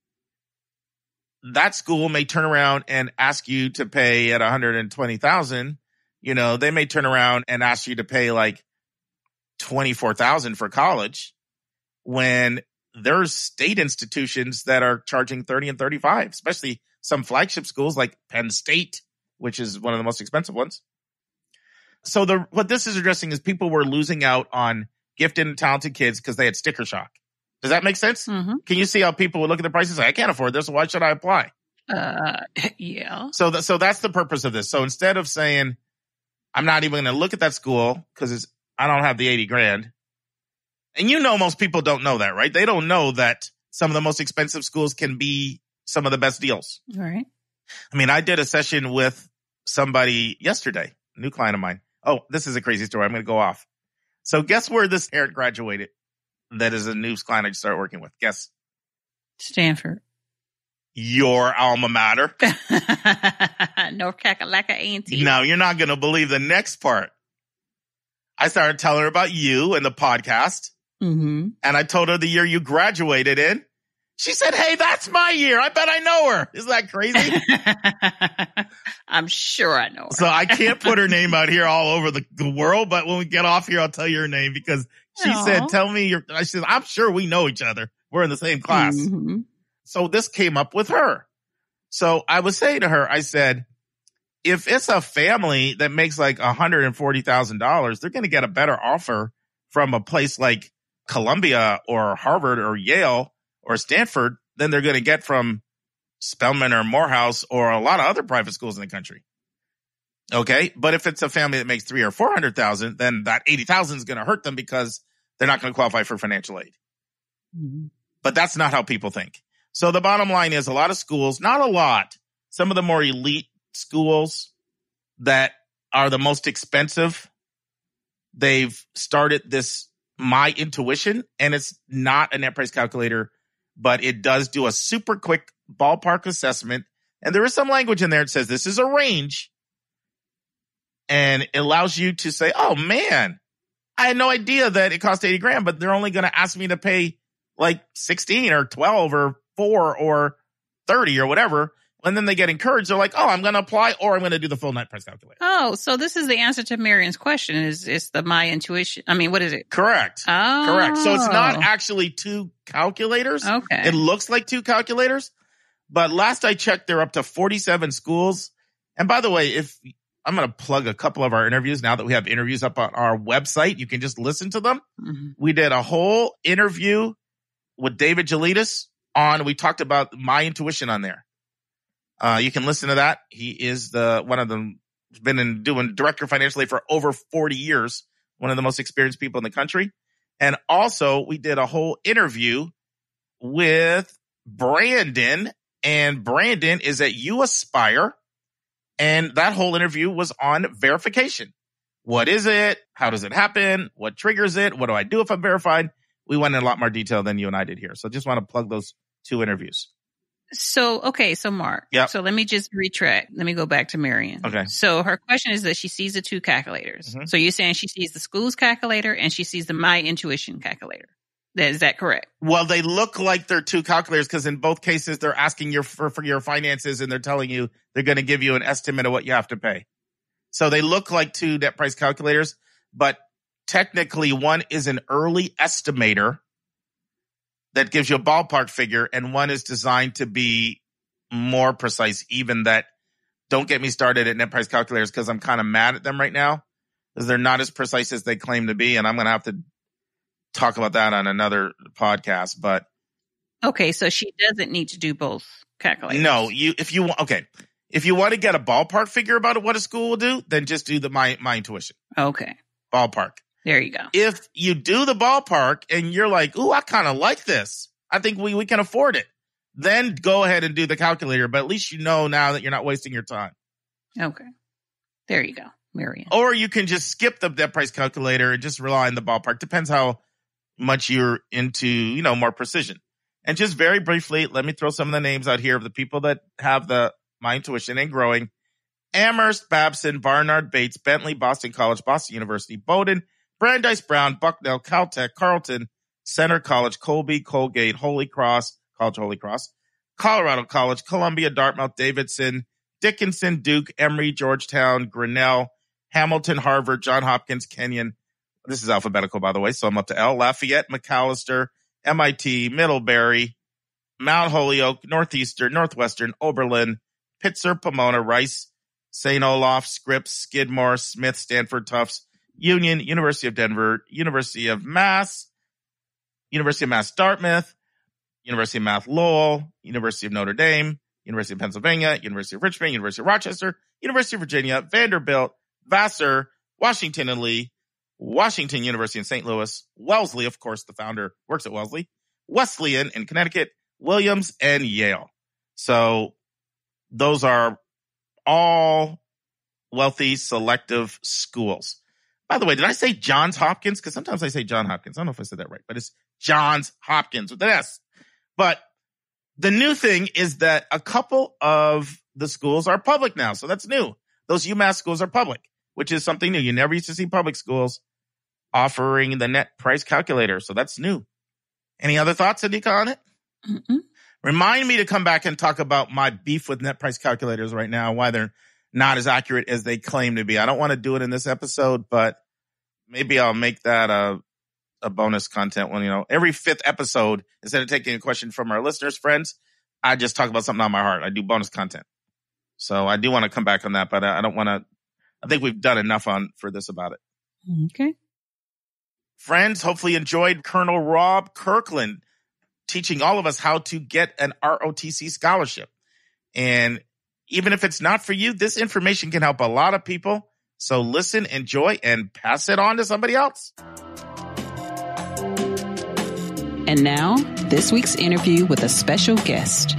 that school may turn around and ask you to pay at one hundred twenty thousand dollars. You know, they may turn around and ask you to pay like twenty-four thousand dollars for college when there's state institutions that are charging thirty and thirty-five, especially some flagship schools like Penn State, which is one of the most expensive ones. So the what this is addressing is people were losing out on gifted and talented kids because they had sticker shock. Does that make sense?
Mm-hmm.
Can you see how people would look at the prices and say, I can't afford this, so why should I apply?
Uh, yeah.
So, th- so that's the purpose of this. So instead of saying, I'm not even going to look at that school because I don't have the eighty grand. And you know most people don't know that, right? They don't know that some of the most expensive schools can be some of the best deals.
All right.
I mean, I did a session with somebody yesterday, a new client of mine. Oh, this is a crazy story. I'm going to go off. So guess where this parent graduated that is a new client I just started working with? Guess.
Stanford.
Your alma mater.
North Kakalaka A and T.
Now, you're not going to believe the next part. I started telling her about you and the podcast.
Mm-hmm.
And I told her the year you graduated in. She said, hey, that's my year. I bet I know her. Isn't that crazy?
I'm sure I know her.
So I can't put her name out here all over the, the world, but when we get off here, I'll tell you her name because she
Aww.
said, tell me your, I said, I'm sure we know each other. We're in the same class.
Mm-hmm.
So this came up with her. So I was saying to her, I said, if it's a family that makes like one hundred forty thousand dollars, they're going to get a better offer from a place like Columbia or Harvard or Yale or Stanford than they're going to get from Spelman or Morehouse or a lot of other private schools in the country. Okay. But if it's a family that makes three or four hundred thousand, then that eighty thousand is going to hurt them because they're not going to qualify for financial aid.
Mm-hmm.
But that's not how people think. So the bottom line is a lot of schools, not a lot, some of the more elite schools that are the most expensive, they've started this My Intuition, and it's not a net price calculator, but it does do a super quick ballpark assessment. And there is some language in there that says this is a range. And it allows you to say, oh man, I had no idea that it cost eighty grand, but they're only going to ask me to pay like sixteen or twelve or four or thirty or whatever. And then they get encouraged. They're like, oh, I'm going to apply or I'm going to do the full net price calculator.
Oh, so this is the answer to Marion's question is, is the My Intuition. I mean, what is it?
Correct.
Oh.
Correct. So it's not actually two calculators.
Okay.
It looks like two calculators. But last I checked, they're up to forty-seven schools. And by the way, if I'm going to plug a couple of our interviews now that we have interviews up on our website, you can just listen to them.
Mm-hmm.
We did a whole interview with David Jalitas on, we talked about My Intuition on there. Uh, you can listen to that. He is the one of them, been in doing director of financial aid for over forty years, one of the most experienced people in the country. And also we did a whole interview with Brandon, and Brandon is at You Aspire. And that whole interview was on verification. What is it? How does it happen? What triggers it? What do I do if I'm verified? We went in a lot more detail than you and I did here. So just want to plug those two interviews.
So, okay. So Mark,
Yep.
so let me just retract. Let me go back to Marion.
Okay.
So her question is that she sees the two calculators.
Mhm.
So you're saying she sees the school's calculator and she sees the My Intuition calculator. That, is that correct?
Well, they look like they're two calculators because in both cases, they're asking you for, for your finances and they're telling you they're going to give you an estimate of what you have to pay. So they look like two net price calculators, but technically one is an early estimator that gives you a ballpark figure, and one is designed to be more precise. Even that, don't get me started at net price calculators because I'm kind of mad at them right now because they're not as precise as they claim to be, and I'm going to have to talk about that on another podcast. But
Okay. So she doesn't need to do both calculators.
no, you if you want, okay, if you want to get a ballpark figure about what a school will do, then just do the my my intuition
Okay.
ballpark.
There you go.
If you do the ballpark and you're like, ooh, I kind of like this, I think we, we can afford it, then go ahead and do the calculator. But at least you know now that you're not wasting your time.
Okay. There you go, Marian.
Or you can just skip the net price calculator and just rely on the ballpark. Depends how much you're into, you know, more precision. And just very briefly, let me throw some of the names out here of the people that have the My Intuition and Growing. Amherst, Babson, Barnard, Bates, Bentley, Boston College, Boston University, Bowdoin, Brandeis, Brown, Bucknell, Caltech, Carleton, Center College, Colby, Colgate, Holy Cross, College Holy Cross, Colorado College, Columbia, Dartmouth, Davidson, Dickinson, Duke, Emory, Georgetown, Grinnell, Hamilton, Harvard, Johns Hopkins, Kenyon. This is alphabetical, by the way, so I'm up to L. Lafayette, McAllister, M I T, Middlebury, Mount Holyoke, Northeastern, Northwestern, Oberlin, Pitzer, Pomona, Rice, Saint Olaf, Scripps, Skidmore, Smith, Stanford, Tufts, Union, University of Denver, University of Mass, University of Mass, Dartmouth, University of Mass, Lowell, University of Notre Dame, University of Pennsylvania, University of Richmond, University of Rochester, University of Virginia, Vanderbilt, Vassar, Washington and Lee, Washington University in Saint Louis, Wellesley, of course, the founder works at Wellesley, Wesleyan in Connecticut, Williams, and Yale. So those are all wealthy, selective schools. By the way, did I say Johns Hopkins? Because sometimes I say John Hopkins. I don't know if I said that right, but it's Johns Hopkins with an S. But the new thing is that a couple of the schools are public now. So that's new. Those UMass schools are public, which is something new. You never used to see public schools offering the net price calculator. So that's new. Any other thoughts, Anika, on it?
Mm-mm.
Remind me to come back and talk about my beef with net price calculators right now, why they're not as accurate as they claim to be. I don't want to do it in this episode, but maybe I'll make that a, a bonus content one. You know, every fifth episode, instead of taking a question from our listeners, friends, I just talk about something on my heart. I do bonus content. So I do want to come back on that, but I don't want to, I think we've done enough on for this about it.
Okay.
Friends, hopefully enjoyed Colonel Rob Kirkland teaching all of us how to get an R O T C scholarship. And even if it's not for you, this information can help a lot of people. So listen, enjoy, and pass it on to somebody else.
And now, this week's interview with a special guest.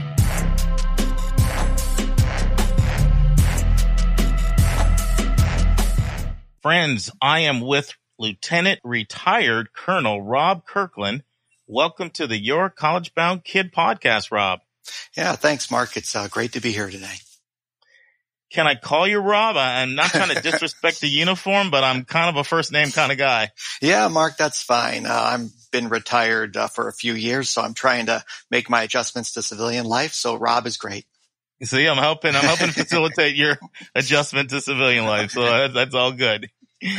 Friends, I am with Lieutenant Retired Colonel Rob Kirkland. Welcome to the Your College Bound Kid podcast, Rob.
Yeah, thanks, Mark. It's uh, great to be here today.
Can I call you Rob? I, I'm not trying to disrespect the uniform, but I'm kind of a first name kind of guy.
Yeah, Mark, that's fine. Uh, I've been retired uh, for a few years, so I'm trying to make my adjustments to civilian life. So Rob is great.
See, I'm helping. I'm helping facilitate your adjustment to civilian life. So that's, that's all good.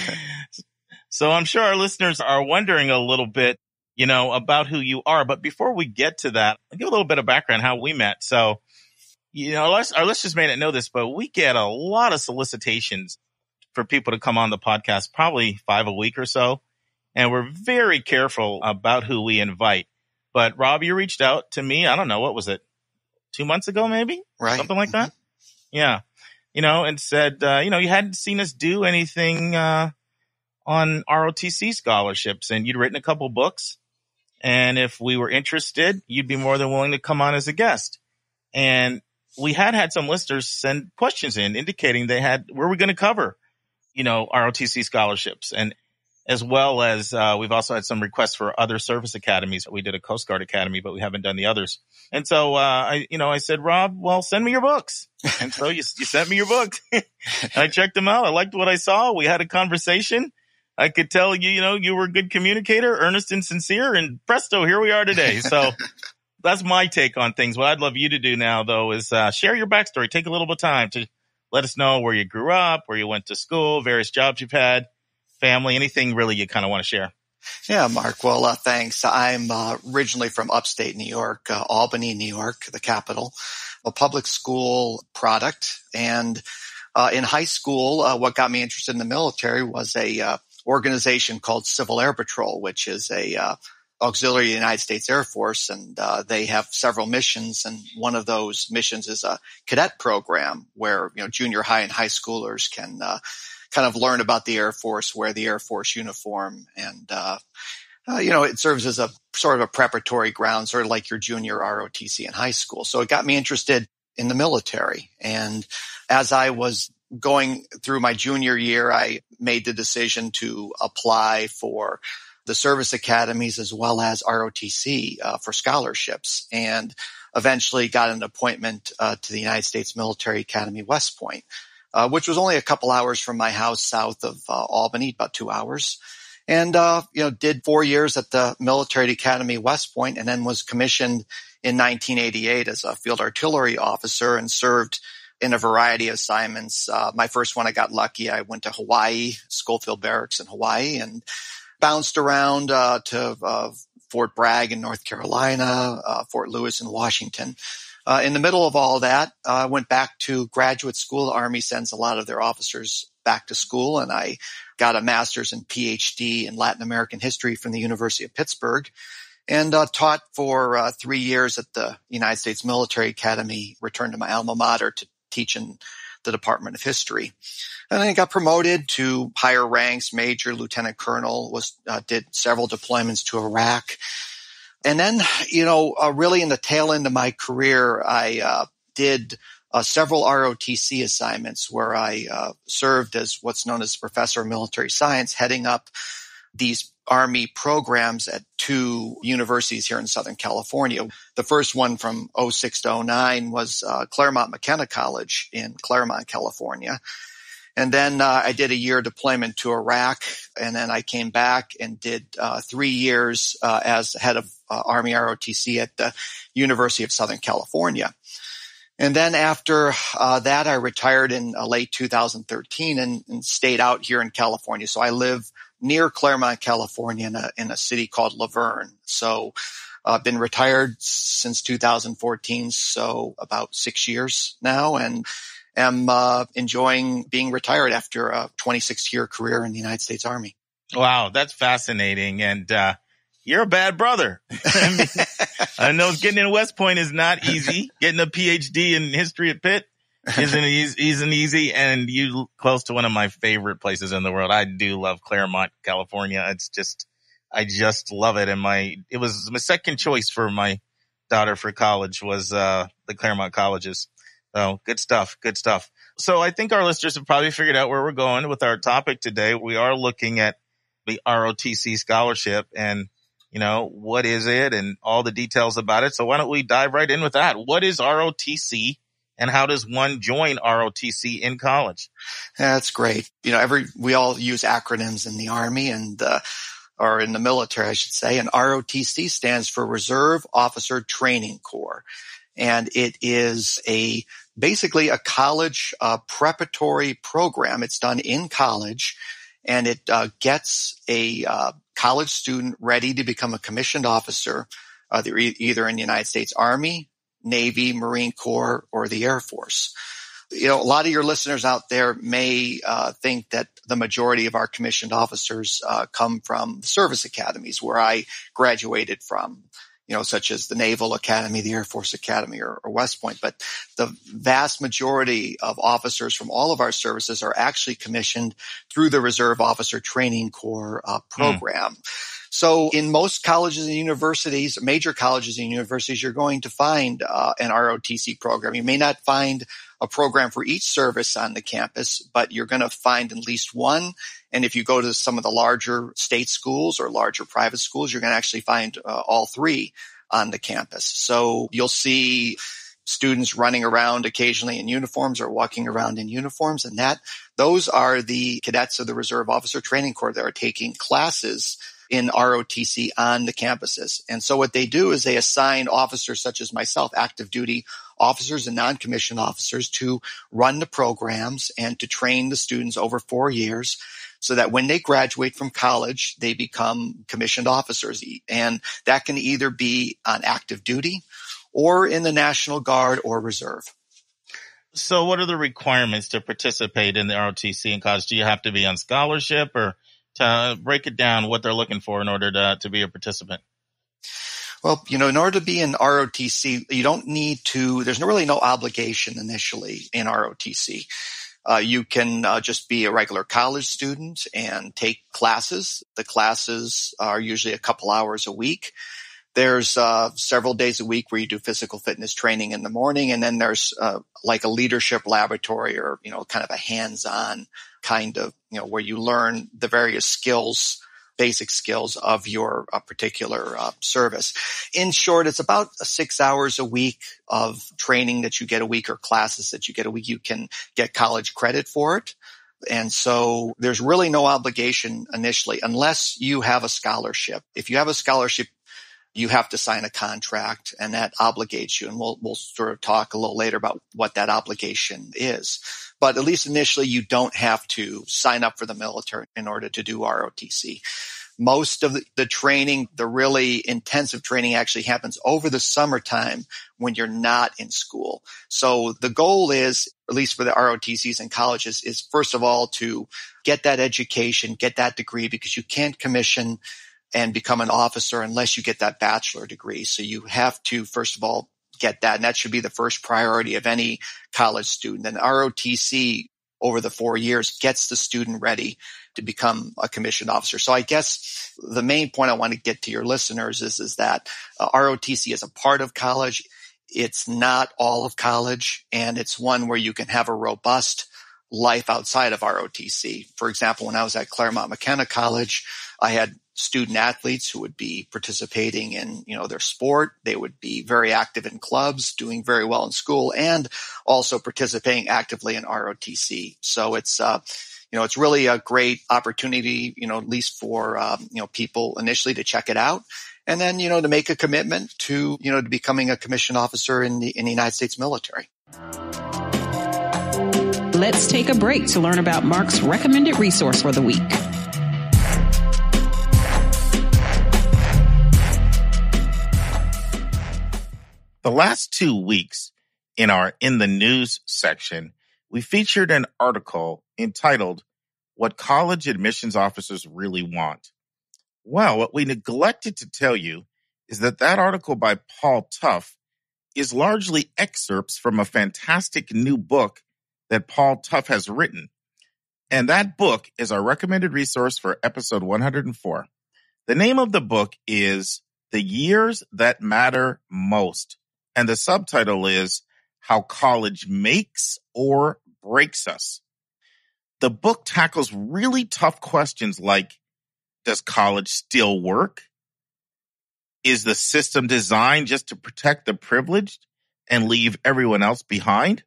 So I'm sure our listeners are wondering a little bit, you know, about who you are. But before we get to that, I'll give a little bit of background how we met. So, you know, our listeners may not know this, but we get a lot of solicitations for people to come on the podcast, probably five a week or so. And we're very careful about who we invite. But Rob, you reached out to me. I don't know. What was it? Two months ago, maybe?
Right.
Something like that. Yeah. You know, and said, uh, you know, you hadn't seen us do anything, uh, on R O T C scholarships, and you'd written a couple books. And if we were interested, you'd be more than willing to come on as a guest. And we had had some listeners send questions in indicating they had, where we're going to cover, you know, R O T C scholarships. And as well as, uh, we've also had some requests for other service academies. We did a Coast Guard Academy, but we haven't done the others. And so, uh, I, you know, I said, Rob, well, send me your books. And so you, you sent me your books. I checked them out. I liked what I saw. We had a conversation. I could tell you, you know, you were a good communicator, earnest and sincere, and presto, here we are today. So that's my take on things. What I'd love you to do now, though, is uh, share your backstory. Take a little bit of time to let us know where you grew up, where you went to school, various jobs you've had, family, anything really you kind of want to share.
Yeah, Mark. Well, uh, thanks. I'm uh, originally from upstate New York, uh, Albany, New York, the capital, a public school product. And uh, in high school, uh, what got me interested in the military was a uh, organization called Civil Air Patrol, which is a uh, auxiliary of the United States Air Force, and uh, they have several missions. And one of those missions is a cadet program where, you know, junior high and high schoolers can uh, kind of learn about the Air Force, wear the Air Force uniform, and uh, uh, you know, it serves as a sort of a preparatory ground, sort of like your junior R O T C in high school. So it got me interested in the military. And as I was going through my junior year, I made the decision to apply for the service academies as well as R O T C uh, for scholarships, and eventually got an appointment uh, to the United States Military Academy West Point, uh, which was only a couple hours from my house south of uh, Albany, about two hours. And, uh, you know, did four years at the Military Academy West Point, and then was commissioned in nineteen eighty-eight as a field artillery officer and served in a variety of assignments. Uh, my first one, I got lucky. I went to Hawaii, Schofield Barracks in Hawaii, and bounced around uh, to uh, Fort Bragg in North Carolina, uh, Fort Lewis in Washington. Uh, in the middle of all that, I uh, went back to graduate school. The Army sends a lot of their officers back to school, and I got a master's and P H D in Latin American history from the University of Pittsburgh, and uh, taught for uh, three years at the United States Military Academy, returned to my alma mater to teach in the Department of History. And I got promoted to higher ranks, major, lieutenant colonel, was uh, did several deployments to Iraq. And then, you know, uh, really in the tail end of my career, I uh, did uh, several R O T C assignments where I uh, served as what's known as professor of military science, heading up these Army programs at two universities here in Southern California. The first one from oh six to oh nine was uh, Claremont McKenna College in Claremont, California. And then uh, I did a year deployment to Iraq, and then I came back and did uh, three years uh, as head of uh, Army R O T C at the University of Southern California. And then after uh, that, I retired in uh, late two thousand thirteen and, and stayed out here in California. So I live near Claremont, California, in a, in a city called Laverne. So I've uh, been retired since two thousand fourteen, so about six years now, and am uh, enjoying being retired after a twenty-six year career in the United States Army.
Wow, that's fascinating. And uh, you're a bad brother. I mean, I know getting in West Point is not easy. Getting a P H D in history at Pitt isn't easy, isn't easy. And you close to one of my favorite places in the world. I do love Claremont, California. It's just, I just love it. And my, it was my second choice for my daughter for college was uh, the Claremont colleges. So good stuff. Good stuff. So I think our listeners have probably figured out where we're going with our topic today. We are looking at the R O T C scholarship and, you know, what is it and all the details about it. So why don't we dive right in with that? What is R O T C and how does one join R O T C in college?
Yeah, that's great. You know, every, we all use acronyms in the Army and, uh, or in the military, I should say. And R O T C stands for Reserve Officer Training Corps. And it is a basically a college uh, preparatory program. It's done in college, and it uh, gets a uh, college student ready to become a commissioned officer, uh, they're e- either in the United States Army, Navy, Marine Corps, or the Air Force. You know, a lot of your listeners out there may uh, think that the majority of our commissioned officers uh, come from service academies where I graduated from, you know, such as the Naval Academy, the Air Force Academy, or, or West Point. But the vast majority of officers from all of our services are actually commissioned through the Reserve Officer Training Corps uh, program. Mm. So in most colleges and universities, major colleges and universities, you're going to find uh, an R O T C program. You may not find a program for each service on the campus, but you're going to find at least one. And if you go to some of the larger state schools or larger private schools, you're going to actually find uh, all three on the campus. So you'll see students running around occasionally in uniforms or walking around in uniforms. And that those are the cadets of the Reserve Officer Training Corps that are taking classes in R O T C on the campuses. And so what they do is they assign officers such as myself, active duty officers and non-commissioned officers, to run the programs and to train the students over four years so that when they graduate from college, they become commissioned officers. And that can either be on active duty or in the National Guard or Reserve.
So what are the requirements to participate in the R O T C in college? Do you have to be on scholarship, or to break it down what they're looking for in order to, to be a participant?
Well, you know, in order to be in R O T C, you don't need to, there's no, really no obligation initially in R O T C. Uh, you can uh, just be a regular college student and take classes. The classes are usually a couple hours a week. There's uh, several days a week where you do physical fitness training in the morning, and then there's uh, like a leadership laboratory, or you know, kind of a hands-on kind of, you know, where you learn the various skills, basic skills of your uh, particular uh, service. In short, it's about six hours a week of training that you get a week, or classes that you get a week. You can get college credit for it. And so there's really no obligation initially unless you have a scholarship. If you have a scholarship, you have to sign a contract, and that obligates you. And we'll, we'll sort of talk a little later about what that obligation is. But at least initially, you don't have to sign up for the military in order to do R O T C. Most of the, the training, the really intensive training, actually happens over the summertime when you're not in school. So the goal is, at least for the R O T Cs in colleges, is first of all to get that education, get that degree, because you can't commission and become an officer unless you get that bachelor degree. So you have to, first of all, get that. And that should be the first priority of any college student. And R O T C over the four years gets the student ready to become a commissioned officer. So I guess the main point I want to get to your listeners is, is that uh, R O T C is a part of college. It's not all of college, and it's one where you can have a robust life outside of R O T C. For example, when I was at Claremont McKenna College, I had student athletes who would be participating in, you know, their sport. They would be very active in clubs, doing very well in school, and also participating actively in R O T C. So it's, uh, you know, it's really a great opportunity, you know, at least for, um, you know, people initially to check it out. And then, you know, to make a commitment to, you know, to becoming a commissioned officer in the, in the United States military.
Let's take a break to learn about Mark's recommended resource for the week.
The last two weeks in our In the News section, we featured an article entitled, What College Admissions Officers Really Want. Well, what we neglected to tell you is that that article by Paul Tough is largely excerpts from a fantastic new book that Paul Tough has written. And that book is our recommended resource for episode one hundred four. The name of the book is The Years That Matter Most. And the subtitle is How College Makes or Breaks Us. The book tackles really tough questions like, does college still work? Is the system designed just to protect the privileged and leave everyone else behind?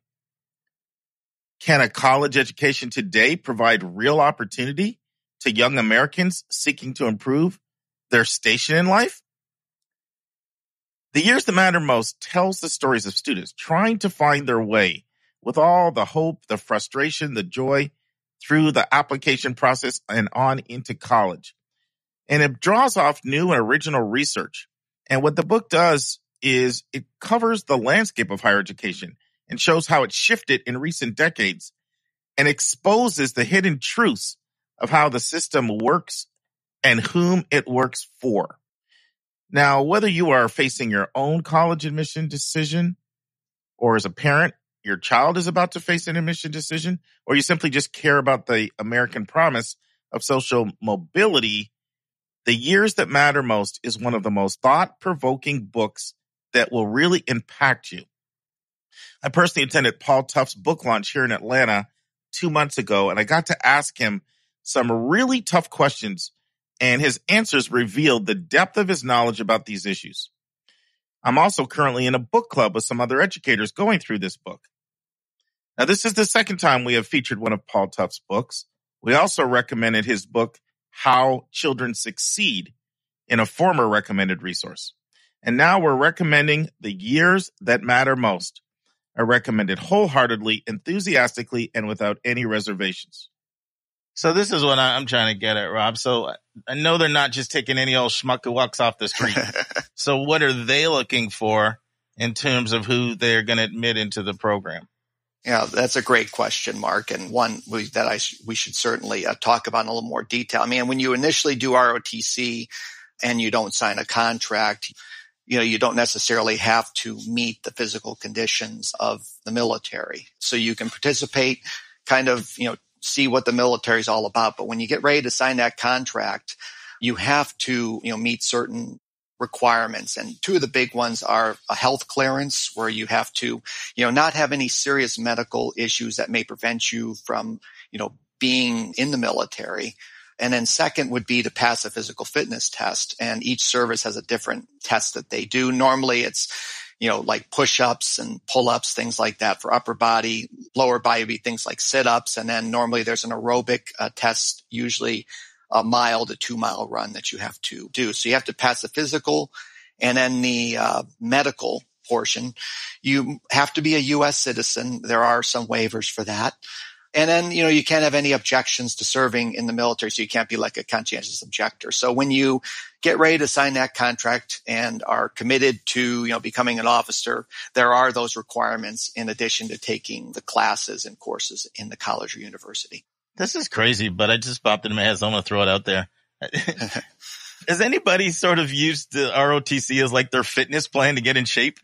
Can a college education today provide real opportunity to young Americans seeking to improve their station in life? The Years That Matter Most tells the stories of students trying to find their way with all the hope, the frustration, the joy through the application process and on into college. And it draws off new and original research. And what the book does is it covers the landscape of higher education and shows how it shifted in recent decades and exposes the hidden truths of how the system works and whom it works for. Now, whether you are facing your own college admission decision, or as a parent, your child is about to face an admission decision, or you simply just care about the American promise of social mobility, The Years That Matter Most is one of the most thought-provoking books that will really impact you. I personally attended Paul Tough's book launch here in Atlanta two months ago, and I got to ask him some really tough questions, and his answers revealed the depth of his knowledge about these issues. I'm also currently in a book club with some other educators going through this book. Now, this is the second time we have featured one of Paul Tough's books. We also recommended his book, How Children Succeed, in a former recommended resource. And now we're recommending The Years That Matter Most. I recommend it wholeheartedly, enthusiastically, and without any reservations.
So this is what I'm trying to get at, Rob. So I know they're not just taking any old schmuck who walks off the street. So what are they looking for in terms of who they're going to admit into the program?
Yeah, that's a great question, Mark, and one we, that I sh- we should certainly uh, talk about in a little more detail. I mean, when you initially do R O T C and you don't sign a contract, you know, you don't necessarily have to meet the physical conditions of the military. So you can participate kind of, you know, see what the military is all about. But when you get ready to sign that contract, you have to, you know, meet certain requirements. And two of the big ones are a health clearance, where you have to, you know, not have any serious medical issues that may prevent you from, you know, being in the military. And then second would be to pass a physical fitness test. And each service has a different test that they do. Normally it's, you know, like push-ups and pull-ups, things like that for upper body. Lower body would be things like sit-ups. And then normally there's an aerobic uh, test, usually a mile to two mile run that you have to do. So you have to pass the physical, and then the uh, medical portion. You have to be a U S citizen. There are some waivers for that. And then, you know, you can't have any objections to serving in the military, so you can't be like a conscientious objector. So when you get ready to sign that contract and are committed to, you know, becoming an officer, there are those requirements in addition to taking the classes and courses in the college or university.
This is crazy, but I just popped into my head, so I'm going to throw it out there. Has anybody sort of used the R O T C as like their fitness plan to get in shape?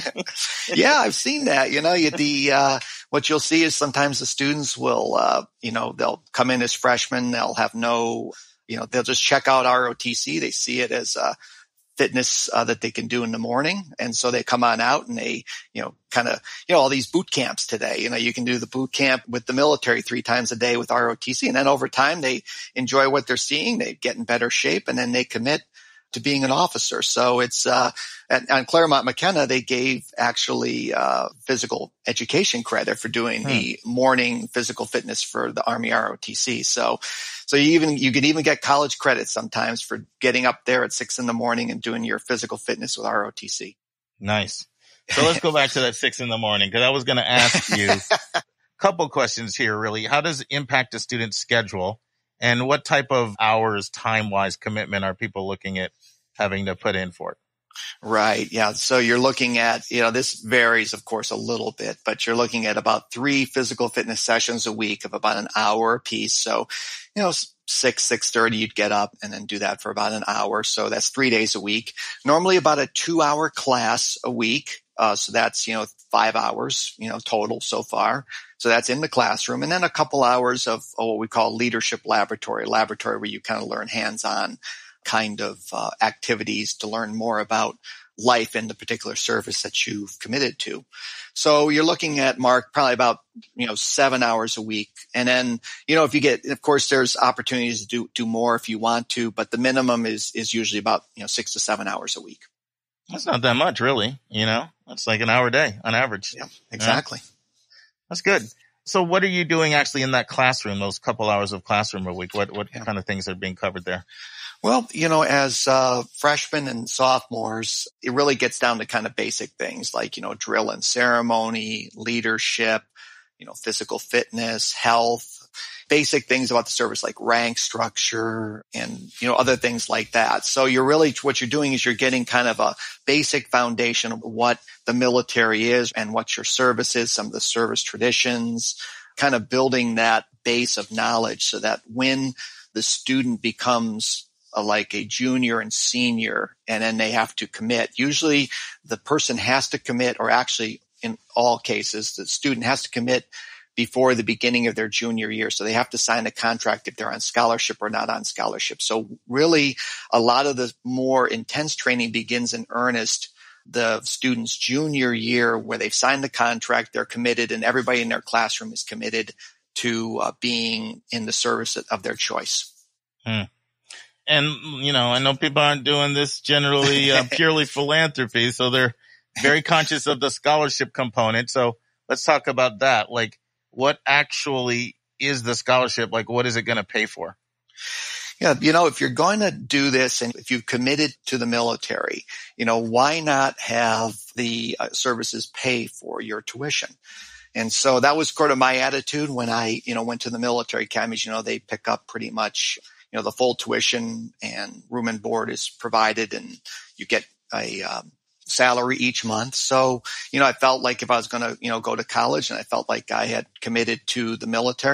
Yeah, I've seen that. You know, you, the uh, what you'll see is sometimes the students will, uh, you know, they'll come in as freshmen. They'll have no, you know, they'll just check out R O T C. They see it as a fitness uh, that they can do in the morning. And so they come on out and they, you know, kind of, you know, all these boot camps today, you know, you can do the boot camp with the military three times a day with R O T C. And then over time, they enjoy what they're seeing. They get in better shape, and then they commit to being an officer. So it's, uh, at, on Claremont McKenna, they gave actually, uh, physical education credit for doing hmm. the morning physical fitness for the Army R O T C. So, so you even, you can even get college credit sometimes for getting up there at six in the morning and doing your physical fitness with R O T C.
Nice. So let's go back to that six in the morning, because I was going to ask you a couple questions here, really. How does it impact a student's schedule? And what type of hours, time-wise commitment are people looking at having to put in for it?
Right. Yeah. So you're looking at, you know, this varies, of course, a little bit, but you're looking at about three physical fitness sessions a week of about an hour apiece. So, you know, six, six thirty, you'd get up and then do that for about an hour. So that's three days a week. Normally about a two hour class a week. Uh, so that's, you know, five hours, you know, total so far. So that's in the classroom. And then a couple hours of oh, what we call leadership laboratory, laboratory where you kind of learn hands-on kind of uh, activities to learn more about life in the particular service that you've committed to. So you're looking at, Mark, probably about, you know, seven hours a week. And then, you know, if you get, of course, there's opportunities to do, do more if you want to, but the minimum is, is usually about, you know, six to seven hours a week.
That's not that much, really. You know, that's like an hour a day on average.
Yeah, exactly.
Yeah. That's good. So what are you doing actually in that classroom, those couple hours of classroom a week? What, what yeah. kind of things are being covered there?
Well, you know, as uh, freshmen and sophomores, it really gets down to kind of basic things like, you know, drill and ceremony, leadership, you know, physical fitness, health, basic things about the service like rank structure and, you know, other things like that. So you're really, what you're doing is you're getting kind of a basic foundation of what the military is and what your service is, some of the service traditions, kind of building that base of knowledge so that when the student becomes a, like a junior and senior, and then they have to commit. Usually the person has to commit, or actually in all cases, the student has to commit before the beginning of their junior year. So they have to sign a contract if they're on scholarship or not on scholarship. So really a lot of the more intense training begins in earnest the student's junior year, where they've signed the contract, they're committed, and everybody in their classroom is committed to uh, being in the service of their choice.
Hmm. And, you know, I know people aren't doing this generally uh, purely philanthropy, so they're very conscious of the scholarship component. So let's talk about that. Like, what actually is the scholarship? Like, what is it going to pay for?
Yeah, you know, if you're going to do this and if you've committed to the military, you know, why not have the uh, services pay for your tuition? And so that was sort of my attitude when I, you know, went to the military academies. You know, they pick up pretty much, you know, the full tuition, and room and board is provided, and you get a um, salary each month. So, you know, I felt like if I was going to, you know, go to college, and I felt like I had committed to the military,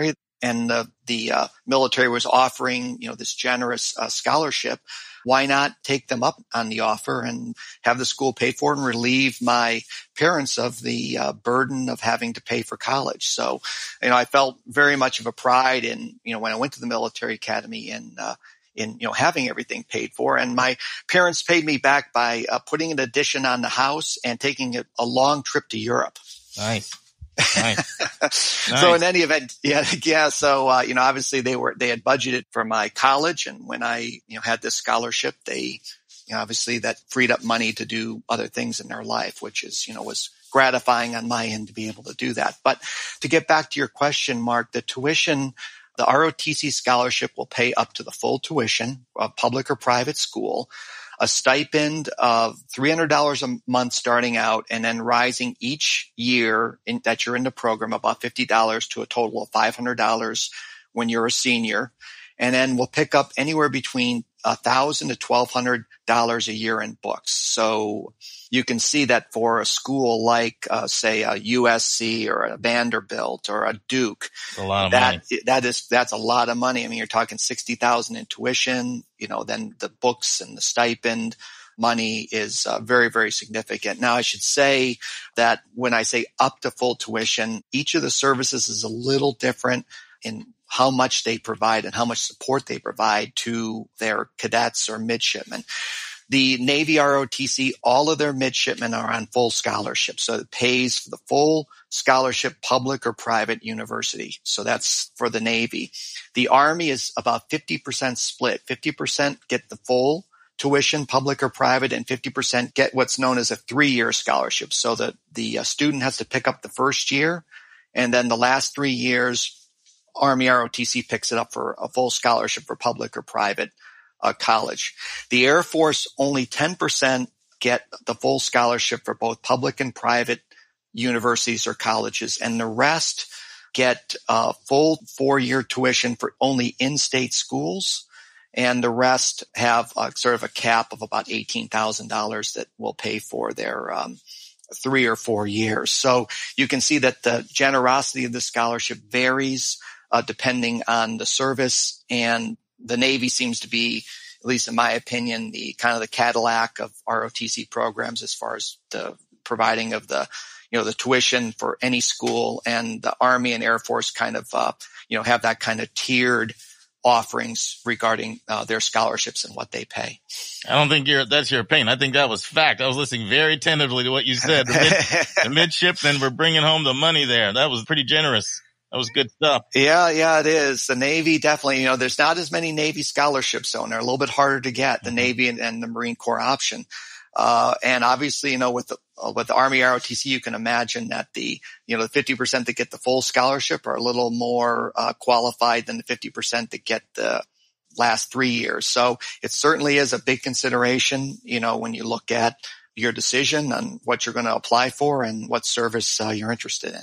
and the, the uh, military was offering, you know, this generous uh, scholarship, why not take them up on the offer and have the school pay for it and relieve my parents of the uh, burden of having to pay for college? So, you know, I felt very much of a pride in, you know, when I went to the military academy and, uh, in, you know, having everything paid for. And my parents paid me back by uh, putting an addition on the house and taking a, a long trip to Europe.
Nice. Nice. Nice.
So in any event, yeah, yeah. So, uh, you know, obviously they were, they had budgeted for my college. And when I, you know, had this scholarship, they, you know, obviously that freed up money to do other things in their life, which is, you know, was gratifying on my end to be able to do that. But to get back to your question, Mark, the tuition, the R O T C scholarship will pay up to the full tuition of public or private school, a stipend of three hundred dollars a month starting out, and then rising each year in, that you're in the program, about fifty dollars to a total of five hundred dollars when you're a senior. And then we'll pick up anywhere between one thousand dollars to twelve hundred dollars a year in books. So you can see that for a school like, uh, say, a U S C or a Vanderbilt or a Duke,
a lot of
that,
money.
that is, that's a lot of money. I mean, you're talking sixty thousand in tuition, you know, then the books and the stipend money is uh, very, very significant. Now, I should say that when I say up to full tuition, each of the services is a little different in how much they provide and how much support they provide to their cadets or midshipmen. The Navy R O T C, all of their midshipmen are on full scholarship. So it pays for the full scholarship, public or private university. So that's for the Navy. The Army is about fifty percent split. fifty percent get the full tuition, public or private, and fifty percent get what's known as a three-year scholarship. So that the uh, student has to pick up the first year, and then the last three years, Army R O T C picks it up for a full scholarship for public or private uh, college. The Air Force, only ten percent get the full scholarship for both public and private universities or colleges, and the rest get uh, full four-year tuition for only in-state schools, and the rest have uh, sort of a cap of about eighteen thousand dollars that will pay for their um, three or four years. So you can see that the generosity of the scholarship varies Uh, depending on the service, and the Navy seems to be, at least in my opinion, the kind of the Cadillac of R O T C programs as far as the providing of the, you know, the tuition for any school, and the Army and Air Force kind of, uh, you know, have that kind of tiered offerings regarding uh, their scholarships and what they pay.
I don't think you're, that's your opinion. I think that was fact. I was listening very attentively to what you said. The, mid, the midshipmen were bringing home the money there. That was pretty generous. That was good stuff.
Yeah, yeah, it is. The Navy definitely, you know, there's not as many Navy scholarships, so they're a little bit harder to get, the mm-hmm. Navy and, and the Marine Corps option. Uh, and obviously, you know, with the, uh, with the Army R O T C, you can imagine that the, you know, the fifty percent that get the full scholarship are a little more uh, qualified than the fifty percent that get the last three years. So it certainly is a big consideration, you know, when you look at your decision on what you're going to apply for and what service uh, you're interested in.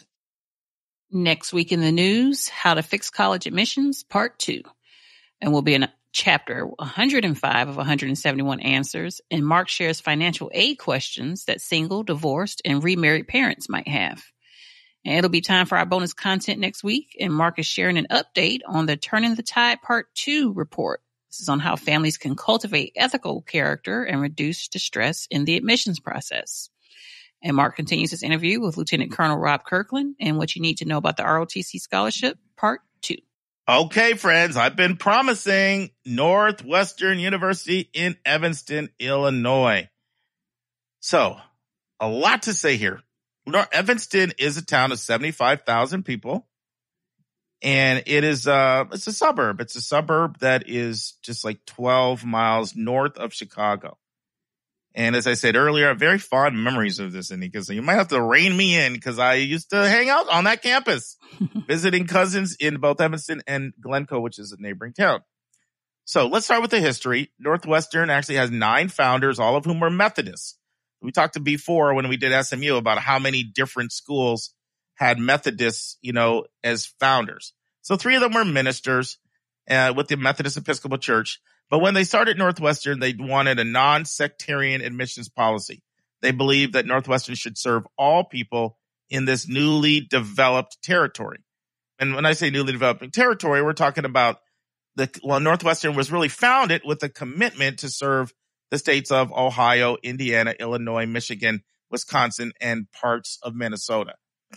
Next week in the news, How to Fix College Admissions, Part two. And we'll be in chapter one hundred five of one hundred seventy-one answers. And Mark shares financial aid questions that single, divorced, and remarried parents might have. And it'll be time for our bonus content next week. And Mark is sharing an update on the Turning the Tide Part two report. This is on how families can cultivate ethical character and reduce distress in the admissions process. And Mark continues his interview with Lieutenant Colonel Rob Kirkland and what you need to know about the R O T C scholarship, Part two.
Okay, friends, I've been promising Northwestern University in Evanston, Illinois. So, a lot to say here. Evanston is a town of seventy-five thousand people, and it is uh it's a suburb. It's a suburb that is just like twelve miles north of Chicago. And as I said earlier, I have very fond memories of this, Anika. So you might have to rein me in because I used to hang out on that campus, visiting cousins in both Evanston and Glencoe, which is a neighboring town. So let's start with the history. Northwestern actually has nine founders, all of whom were Methodists. We talked before when we did S M U about how many different schools had Methodists, you know, as founders. So three of them were ministers uh, with the Methodist Episcopal Church. But when they started Northwestern, they wanted a non-sectarian admissions policy. They believed that Northwestern should serve all people in this newly developed territory. And when I say newly developing territory, we're talking about the, well, Northwestern was really founded with a commitment to serve the states of Ohio, Indiana, Illinois, Michigan, Wisconsin, and parts of Minnesota.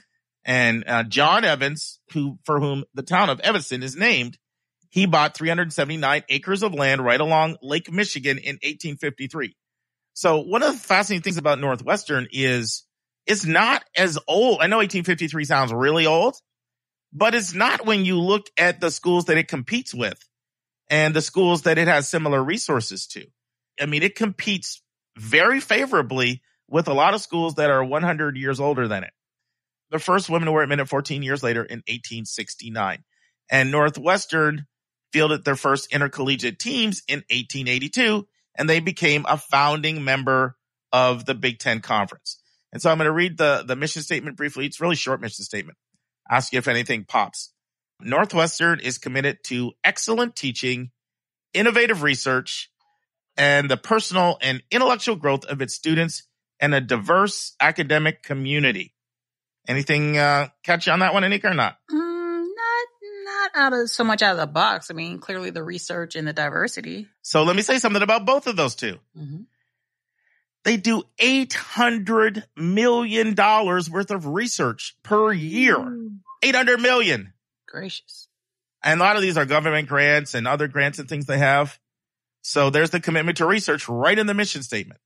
And uh, John Evans, who for whom the town of Evanston is named, he bought three hundred seventy-nine acres of land right along Lake Michigan in eighteen fifty-three. So one of the fascinating things about Northwestern is it's not as old. I know eighteen fifty-three sounds really old, but it's not when you look at the schools that it competes with and the schools that it has similar resources to. I mean, it competes very favorably with a lot of schools that are one hundred years older than it. The first women were admitted fourteen years later in eighteen sixty-nine. And Northwestern fielded their first intercollegiate teams in eighteen eighty-two, and they became a founding member of the Big Ten Conference. And so I'm going to read the, the mission statement briefly. It's a really short mission statement. Ask you if anything pops. Northwestern is committed to excellent teaching, innovative research, and the personal and intellectual growth of its students and a diverse academic community. Anything uh, catch you on that one, Anika, or not?
Mm, not, not out of so much out of the box. I mean, clearly the research and the diversity.
So let me say something about both of those two.
Mm-hmm.
They do eight hundred million dollars worth of research per year.
Mm.
eight hundred million dollars.
Gracious.
And a lot of these are government grants and other grants and things they have. So there's the commitment to research right in the mission statement.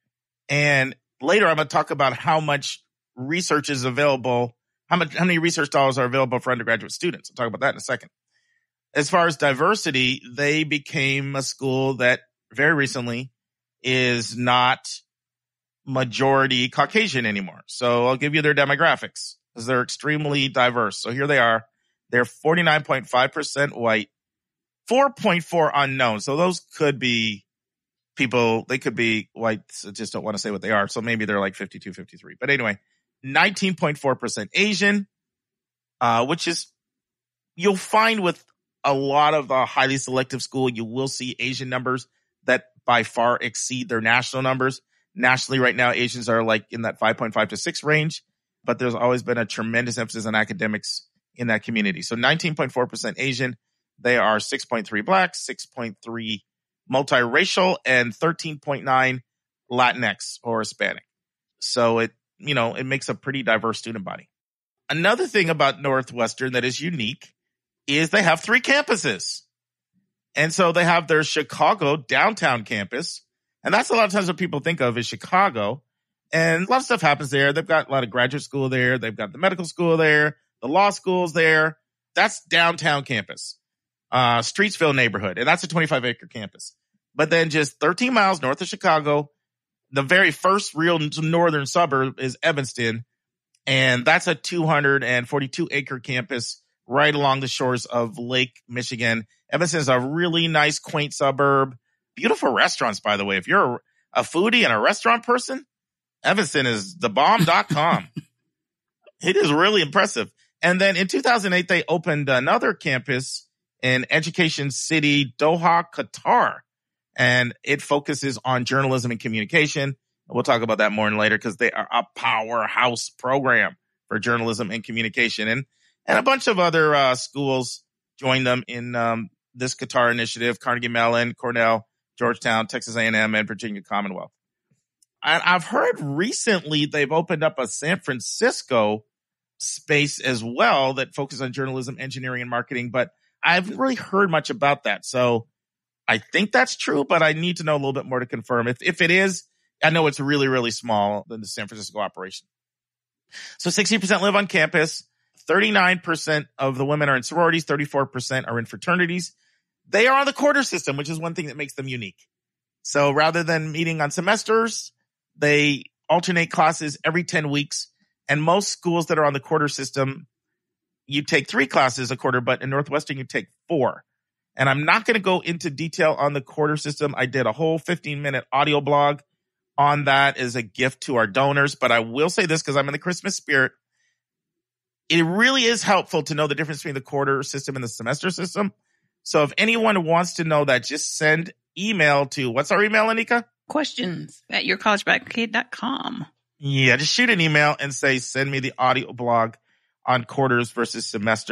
And later I'm going to talk about how much research is available, how much, how many research dollars are available for undergraduate students. I'll talk about that in a second. As far as diversity, they became a school that very recently is not majority Caucasian anymore. So I'll give you their demographics because they're extremely diverse. So here they are. They're forty-nine point five percent white, four point four unknown. So those could be people, they could be whites, just don't want to say what they are. So maybe they're like fifty-two, fifty-three. But anyway, nineteen point four percent Asian, uh, which is, you'll find with a lot of the highly selective school, you will see Asian numbers that by far exceed their national numbers. Nationally right now, Asians are like in that five point five to six range, but there's always been a tremendous emphasis on academics in that community. So nineteen point four percent Asian. They are six point three black, six point three multiracial, and thirteen point nine Latinx or Hispanic. So it, you know, it makes a pretty diverse student body. Another thing about Northwestern that is unique is they have three campuses. And so they have their Chicago downtown campus. And that's a lot of times what people think of is Chicago. And a lot of stuff happens there. They've got a lot of graduate school there. They've got the medical school there. The law school's there. That's downtown campus, uh, Streetsville neighborhood. And that's a twenty-five acre campus. But then just thirteen miles north of Chicago, the very first real northern suburb is Evanston. And that's a two hundred forty-two acre campus right along the shores of Lake Michigan. Evanston is a really nice, quaint suburb. Beautiful restaurants, by the way. If you're a, a foodie and a restaurant person, Evanston is the bomb dot com. It is really impressive. And then in two thousand eight, they opened another campus in Education City, Doha, Qatar. And it focuses on journalism and communication. We'll talk about that more later because they are a powerhouse program for journalism and communication. And, and a bunch of other uh, schools joined them in um, this Qatar initiative: Carnegie Mellon, Cornell, Georgetown, Texas A and M, and Virginia Commonwealth. And I've heard recently they've opened up a San Francisco space as well that focuses on journalism, engineering, and marketing, but I haven't really heard much about that. So I think that's true, but I need to know a little bit more to confirm. If if it is, I know it's really, really small than the San Francisco operation. So sixty percent live on campus. thirty-nine percent of the women are in sororities. thirty-four percent are in fraternities. They are on the quarter system, which is one thing that makes them unique. So rather than meeting on semesters, they alternate classes every ten weeks. And most schools that are on the quarter system, you take three classes a quarter, but in Northwestern, you take four. And I'm not going to go into detail on the quarter system. I did a whole fifteen minute audio blog on that as a gift to our donors. But I will say this because I'm in the Christmas spirit. It really is helpful to know the difference between the quarter system and the semester system. So if anyone wants to know that, just send email to, what's our email, Anika?
Questions at your college back kid dot com.
Yeah, just shoot an email and say, send me the audio blog on quarters versus semesters.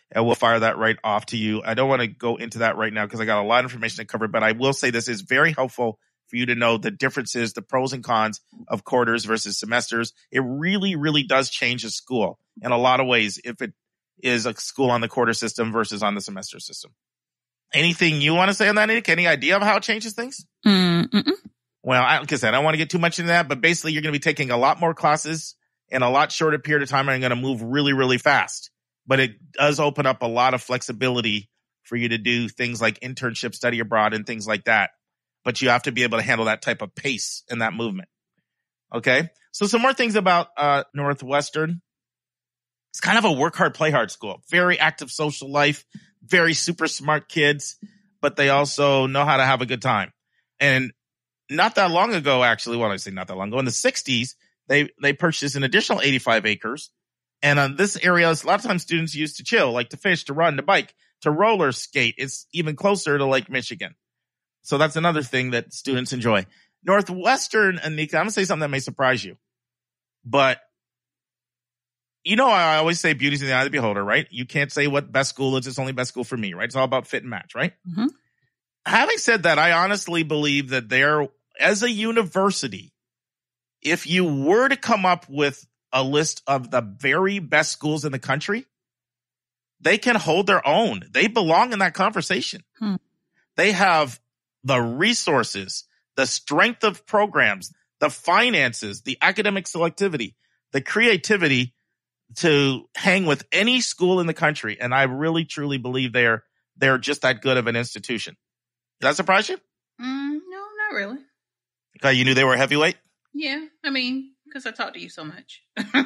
and we'll fire that right off to you. I don't want to go into that right now because I got a lot of information to cover, but I will say this is very helpful for you to know the differences, the pros and cons of quarters versus semesters. It really, really does change a school in a lot of ways if it is a school on the quarter system versus on the semester system. Anything you want to say on that, Nick? Any idea of how it changes things?
Mm-mm.
Well, I, like I said, I don't want to get too much into that, but basically you're going to be taking a lot more classes in a lot shorter period of time and going to move really, really fast. But it does open up a lot of flexibility for you to do things like internship, study abroad, and things like that. But you have to be able to handle that type of pace and that movement. Okay? So some more things about uh, Northwestern. It's kind of a work hard, play hard school. Very active social life, very super smart kids, but they also know how to have a good time. And not that long ago, actually, well, I say not that long ago, in the sixties, they, they purchased an additional eighty-five acres. And on this area, a lot of times students used to chill, like to fish, to run, to bike, to roller skate. It's even closer to Lake Michigan. So that's another thing that students enjoy. Northwestern, Anika, I'm going to say something that may surprise you. But, you know, I always say beauty's in the eye of the beholder, right? You can't say what best school is. It's only best school for me, right? It's all about fit and match, right?
Mm-hmm.
Having said that, I honestly believe that there, as a university, if you were to come up with a list of the very best schools in the country, they can hold their own. They belong in that conversation.
Hmm.
They have the resources, the strength of programs, the finances, the academic selectivity, the creativity to hang with any school in the country. And I really, truly believe they're, they're just that good of an institution. Does that surprise you?
Mm, no, not really.
Okay, you knew they were a heavyweight?
Yeah, I mean, because I talk to you so much.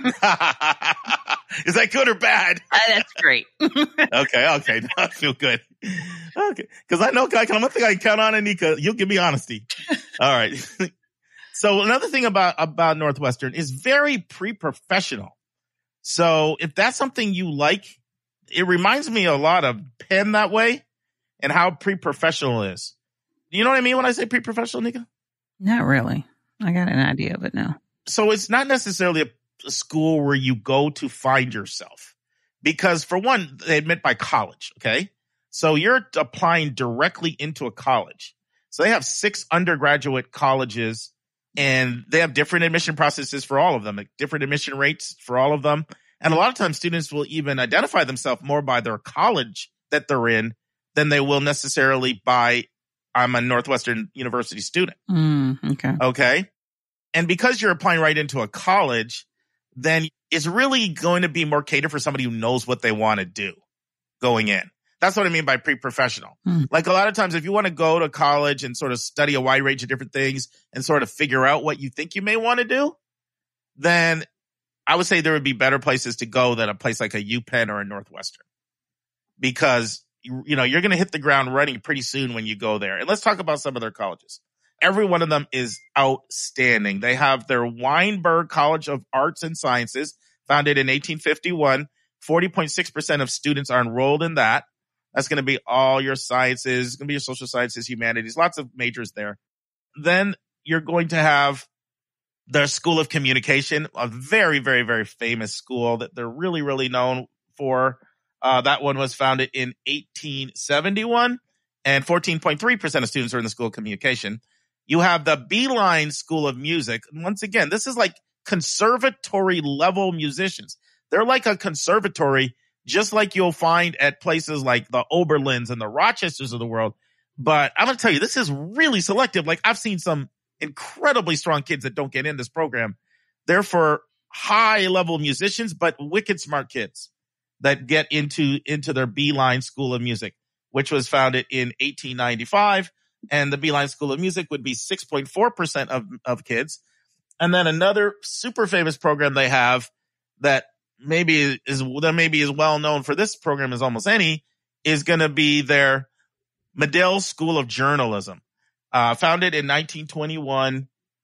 Is that good or bad?
Uh, that's great.
okay, okay. I feel good. Okay. Because I know I can, one thing I can count on, Anika, you'll give me honesty. All right. So another thing about, about Northwestern is very pre-professional. So if that's something you like, it reminds me a lot of Penn that way and how pre-professional is. You know what I mean when I say pre-professional, Anika?
Not really. I got an idea of it now.
So it's not necessarily a, a school where you go to find yourself. Because for one, they admit by college, okay? So you're applying directly into a college. So they have six undergraduate colleges and they have different admission processes for all of them, like different admission rates for all of them. And a lot of times students will even identify themselves more by their college that they're in than they will necessarily by, I'm a Northwestern University student.
Mm, okay.
Okay. And because you're applying right into a college, then it's really going to be more catered for somebody who knows what they want to do going in. That's what I mean by pre-professional.
Mm.
Like a lot of times, if you want to go to college and sort of study a wide range of different things and sort of figure out what you think you may want to do, then I would say there would be better places to go than a place like a UPenn or a Northwestern. Because, you, you know, you're going to hit the ground running pretty soon when you go there. And let's talk about some of their colleges. Every one of them is outstanding. They have their Weinberg College of Arts and Sciences, founded in eighteen fifty-one. forty point six percent of students are enrolled in that. That's going to be all your sciences. It's going to be your social sciences, humanities, lots of majors there. Then you're going to have the School of Communication, a very, very, very famous school that they're really, really known for. Uh, that one was founded in eighteen seventy-one, and fourteen point three percent of students are in the School of Communication. You have the Beeline School of Music. And once again, this is like conservatory level musicians. They're like a conservatory, just like you'll find at places like the Oberlins and the Rochesters of the world. But I'm going to tell you, this is really selective. Like I've seen some incredibly strong kids that don't get in this program. They're for high level musicians, but wicked smart kids that get into, into their Beeline School of Music, which was founded in eighteen ninety-five. And the Beeline School of Music would be six point four percent of, of kids. And then another super famous program they have that maybe is, that maybe is well known for this program as almost any, is going to be their Medill School of Journalism, uh, founded in nineteen twenty-one.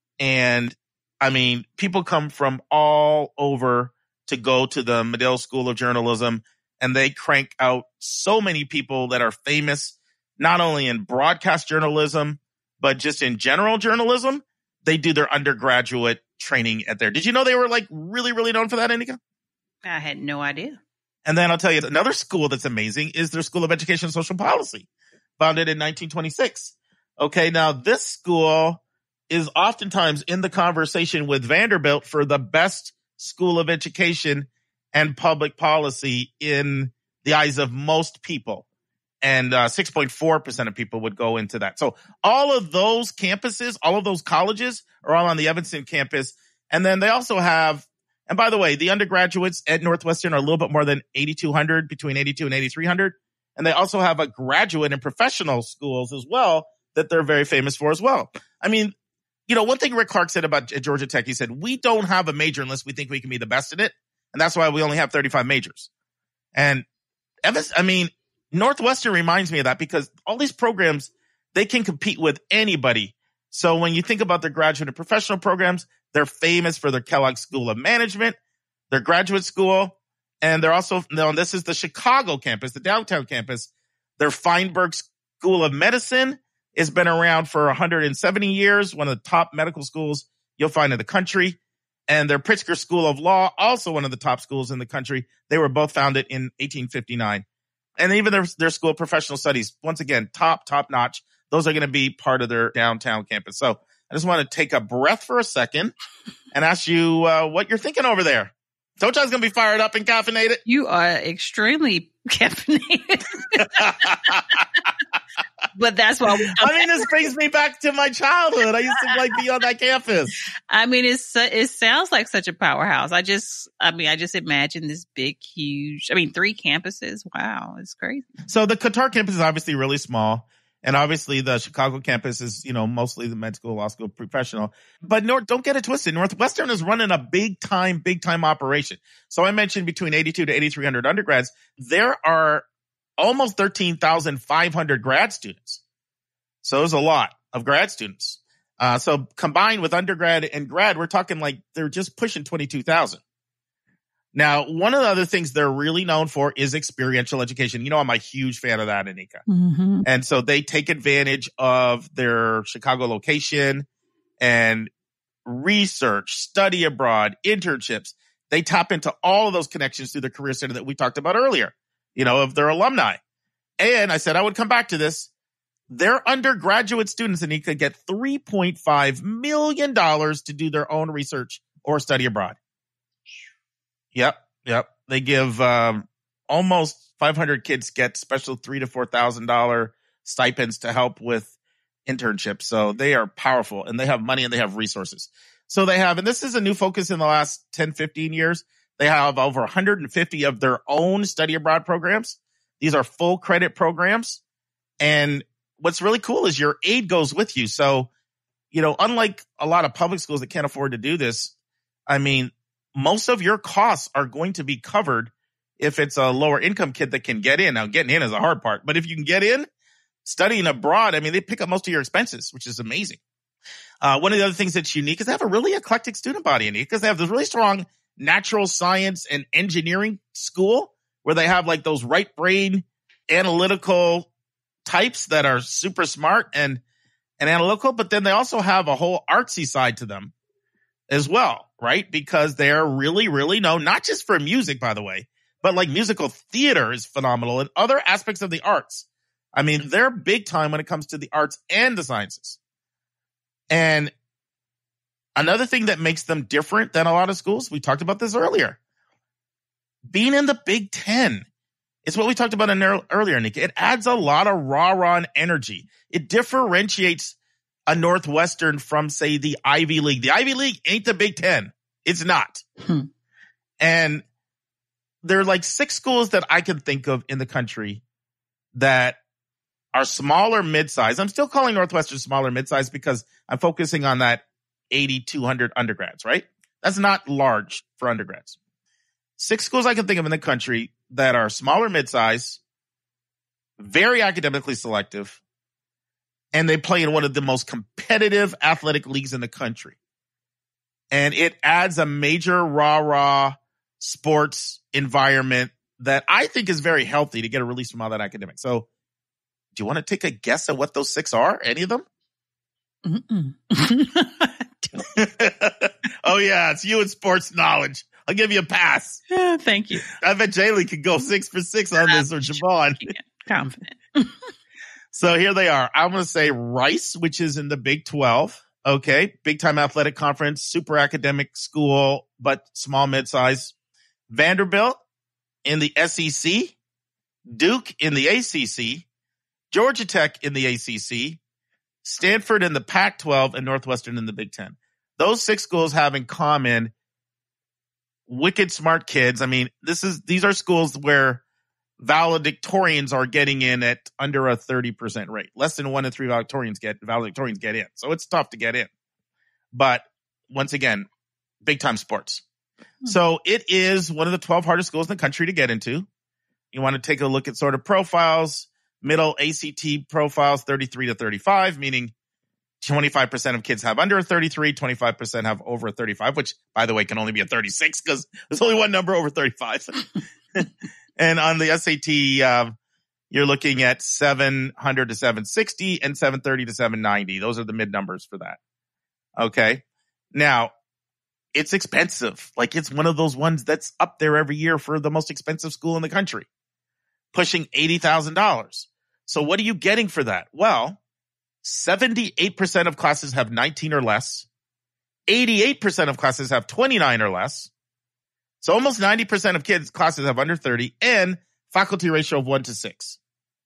And I mean, people come from all over to go to the Medill School of Journalism, and they crank out so many people that are famous, not only in broadcast journalism, but just in general journalism. They do their undergraduate training at there. Did you know they were like really, really known for that, Anika?
I had no idea.
And then I'll tell you another school that's amazing is their School of Education and Social Policy, founded in nineteen twenty-six. Okay, now this school is oftentimes in the conversation with Vanderbilt for the best school of education and public policy in the eyes of most people. And uh, six point four percent of people would go into that. So all of those campuses, all of those colleges are all on the Evanston campus. And then they also have, and by the way, the undergraduates at Northwestern are a little bit more than eighty-two hundred, between eighty-two and eighty-three hundred. And they also have a graduate and professional schools as well that they're very famous for as well. I mean, you know, one thing Rick Clark said about Georgia Tech, he said, we don't have a major unless we think we can be the best in it. And that's why we only have thirty-five majors. And Evans, I mean, Northwestern reminds me of that because all these programs, they can compete with anybody. So when you think about their graduate and professional programs, they're famous for their Kellogg School of Management, their graduate school, and they're also, no, this is the Chicago campus, the downtown campus. Their Feinberg School of Medicine has been around for one hundred seventy years, one of the top medical schools you'll find in the country. And their Pritzker School of Law, also one of the top schools in the country. They were both founded in eighteen fifty-nine. And even their, their School of Professional Studies, once again, top, top notch. Those are going to be part of their downtown campus. So I just want to take a breath for a second and ask you uh, what you're thinking over there. Told you I was going to be fired up and caffeinated.
You are extremely caffeinated. But that's why. We
I mean, this brings me back to my childhood. I used to like be on that campus.
I mean, it's it sounds like such a powerhouse. I just, I mean, I just imagine this big, huge. I mean, three campuses. Wow, it's crazy.
So the Qatar campus is obviously really small, and obviously the Chicago campus is, you know, mostly the med school, law school, professional. But North, don't get it twisted. Northwestern is running a big time, big time operation. So I mentioned between eighty-two to eighty-three hundred undergrads. There are almost thirteen thousand five hundred grad students. So there's a lot of grad students. Uh, so combined with undergrad and grad, we're talking like they're just pushing twenty-two thousand. Now, one of the other things they're really known for is experiential education. You know, I'm a huge fan of that, Anika.
Mm-hmm.
And so they take advantage of their Chicago location and research, study abroad, internships. They tap into all of those connections through the Career Center that we talked about earlier, you know, of their alumni. And I said I would come back to this. Their undergraduate students, Anika, get three point five million dollars to do their own research or study abroad. Yep, yep. They give um, almost five hundred kids get special three to four thousand dollar stipends to help with internships. So they are powerful, and they have money and they have resources. So they have, and this is a new focus in the last ten, fifteen years. They have over one hundred fifty of their own study abroad programs. These are full credit programs, and what's really cool is your aid goes with you. So, you know, unlike a lot of public schools that can't afford to do this, I mean, most of your costs are going to be covered if it's a lower income kid that can get in. Now, getting in is a hard part, but if you can get in, studying abroad, I mean, they pick up most of your expenses, which is amazing. Uh, one of the other things that's unique is they have a really eclectic student body in it because they have this really strong natural science and engineering school where they have like those right brain analytical types that are super smart and, and analytical, but then they also have a whole artsy side to them as well, right? Because they're really, really known, not just for music, by the way, but like musical theater is phenomenal and other aspects of the arts. I mean, they're big time when it comes to the arts and the sciences. And another thing that makes them different than a lot of schools, we talked about this earlier, being in the Big Ten. It's what we talked about in earlier, Nick. It adds a lot of rah-rah and energy. It differentiates a Northwestern from, say, the Ivy League. The Ivy League ain't the Big Ten. It's not. Hmm. And there are like six schools that I can think of in the country that are smaller mid-size. I'm still calling Northwestern smaller mid-size because I'm focusing on that eighty-two hundred undergrads, right? That's not large for undergrads. Six schools I can think of in the country that are smaller mid-size, very academically selective, and they play in one of the most competitive athletic leagues in the country. And it adds a major rah-rah sports environment that I think is very healthy to get a release from all that academic. So do you want to take a guess at what those six are? Any of them?
Mm-mm.
Oh, yeah, it's you and sports knowledge. I'll give you a pass.
Yeah, thank you.
I bet Jaylee could go six for six on this, or Javon.
Confident.
So here they are. I'm going to say Rice, which is in the Big twelve. Okay. Big time athletic conference, super academic school, but small mid-size. Vanderbilt in the S E C. Duke in the A C C. Georgia Tech in the A C C. Stanford in the Pac twelve, and Northwestern in the Big ten. Those six schools have in common wicked smart kids. I mean, this is these are schools where valedictorians are getting in at under a thirty percent rate. Less than one in three valedictorians get valedictorians get in. So it's tough to get in. But once again, big time sports. Hmm. So it is one of the twelve hardest schools in the country to get into. You want to take a look at sort of profiles, middle A C T profiles, thirty-three to thirty-five, meaning twenty-five percent of kids have under a thirty-three, twenty-five percent have over a thirty-five, which, by the way, can only be a thirty-six because there's only one number over thirty-five. And on the S A T, uh, you're looking at seven hundred to seven sixty and seven thirty to seven ninety. Those are the mid numbers for that. Okay. Now, it's expensive. Like, it's one of those ones that's up there every year for the most expensive school in the country, pushing eighty thousand dollars. So what are you getting for that? Well, seventy-eight percent of classes have nineteen or less. eighty-eight percent of classes have twenty-nine or less. So almost ninety percent of kids' classes have under thirty, and faculty ratio of one to six.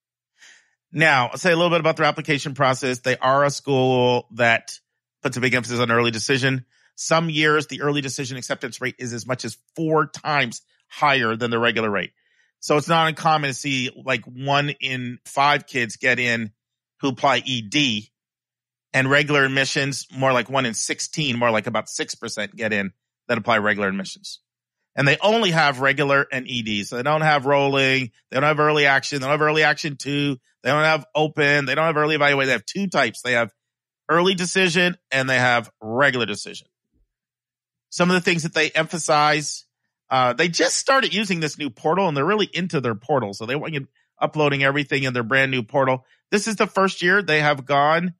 Now, I'll say a little bit about their application process. They are a school that puts a big emphasis on early decision. Some years, the early decision acceptance rate is as much as four times higher than the regular rate. So it's not uncommon to see like one in five kids get in who apply E D, and regular admissions, more like one in sixteen, more like about six percent get in that apply regular admissions. And they only have regular and E D. So they don't have rolling. They don't have early action. They don't have early action two. They don't have open. They don't have early evaluate. They have two types. They have early decision and they have regular decision. Some of the things that they emphasize, uh, they just started using this new portal and they're really into their portal. So they want you uploading everything in their brand new portal. This is the first year they have gone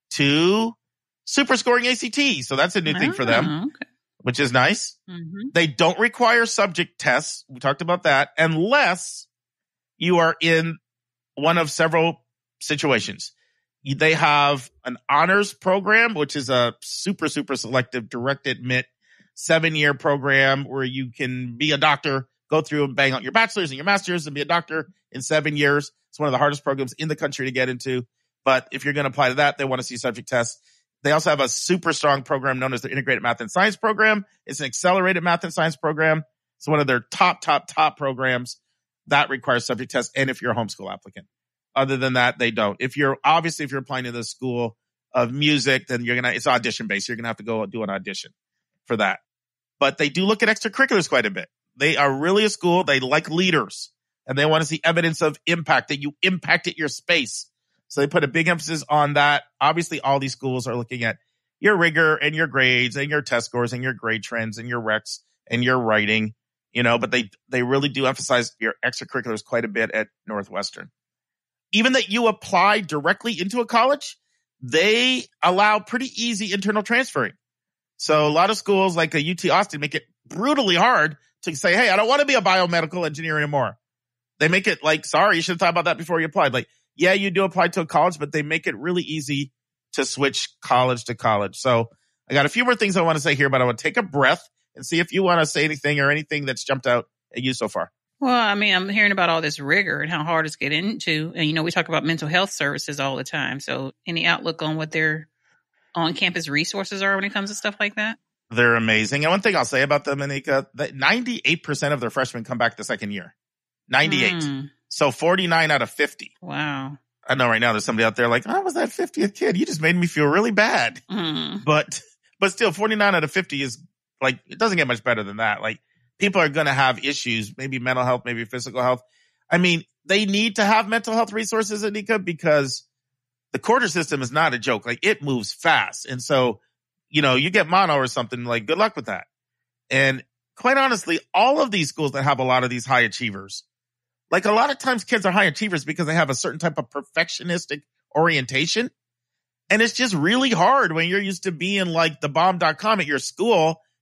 to super scoring A C T. So that's a new oh, thing for them. Okay. Which is nice. Mm-hmm. They don't require subject tests. We talked about that. Unless you are in one of several situations. They have an honors program, which is a super, super selective direct admit seven-year program where you can be a doctor, go through and bang out your bachelor's and your master's and be a doctor in seven years. It's one of the hardest programs in the country to get into. But if you're going to apply to that, they want to see subject tests. They also have a super strong program known as the Integrated Math and Science Program. It's an accelerated math and science program. It's one of their top, top, top programs that requires subject tests. And if you're a homeschool applicant, other than that, they don't. If you're obviously, if you're applying to the School of Music, then you're going to, it's audition based. You're going to have to go do an audition for that. But they do look at extracurriculars quite a bit. They are really a school. They like leaders and they want to see evidence of impact, that you impacted your space. So they put a big emphasis on that. Obviously, all these schools are looking at your rigor and your grades and your test scores and your grade trends and your recs and your writing, you know, but they, they really do emphasize your extracurriculars quite a bit at Northwestern. Even that you apply directly into a college, they allow pretty easy internal transferring. So a lot of schools like a U T Austin make it brutally hard to say, hey, I don't want to be a biomedical engineer anymore. They make it like, sorry, you should have thought about that before you applied. Like, yeah, you do apply to a college, but they make it really easy to switch college to college. So I got a few more things I want to say here, but I want to take a breath and see if you want to say anything or anything that's jumped out at you so far.
Well, I mean, I'm hearing about all this rigor and how hard it's getting into. And, you know, we talk about mental health services all the time. So any outlook on what their on-campus resources are when it comes to stuff like that?
They're amazing. And one thing I'll say about them, Anika, that ninety-eight percent of their freshmen come back the second year. ninety-eight. Mm. So forty-nine out of fifty.
Wow.
I know right now there's somebody out there like, I was that fiftieth kid. You just made me feel really bad. Mm. But, but still forty-nine out of fifty is like, it doesn't get much better than that. Like, people are going to have issues, maybe mental health, maybe physical health. I mean, they need to have mental health resources, Anika, because the quarter system is not a joke. Like, it moves fast. And so, you know, you get mono or something, like, good luck with that. And quite honestly, all of these schools that have a lot of these high achievers, like, a lot of times kids are high achievers because they have a certain type of perfectionistic orientation. And it's just really hard when you're used to being like the bomb dot com at your school